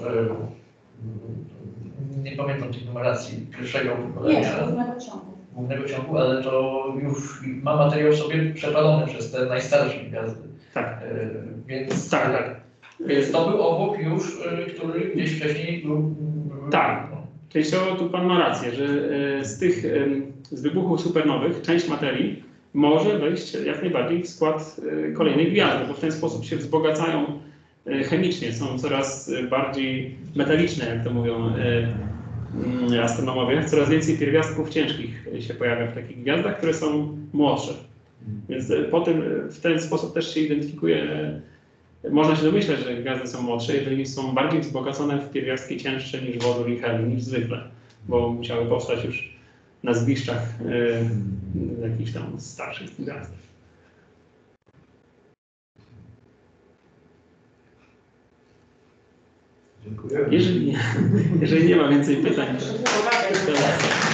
y, nie pamiętam tych numeracji pierwszego Nie, pokolenia głównego ciągu. głównego ciągu, ale to już ma materiał w sobie przepalony przez te najstarsze gwiazdy. Tak. Y, Więc, Tak, tak. więc to był obłok już, y, który gdzieś wcześniej był. Tak. Częściowo tu Pan ma rację, że e, z tych e, z wybuchów supernowych część materii może wejść jak najbardziej w skład e, kolejnej gwiazdy, bo w ten sposób się wzbogacają e, chemicznie, są coraz e, bardziej metaliczne, jak to mówią e, mm, astronomowie. Coraz więcej pierwiastków ciężkich się pojawia w takich gwiazdach, które są młodsze. Więc e, po tym, e, w ten sposób też się identyfikuje, e, można się domyślać, że gwiazdy są młodsze, jeżeli są bardziej wzbogacone w pierwiastki cięższe niż wodór i helium, niż zwykle, bo musiały powstać już na zgliszczach y, jakichś tam starszych gwiazd. Dziękuję. Jeżeli, jeżeli nie ma więcej pytań, Proszę, to...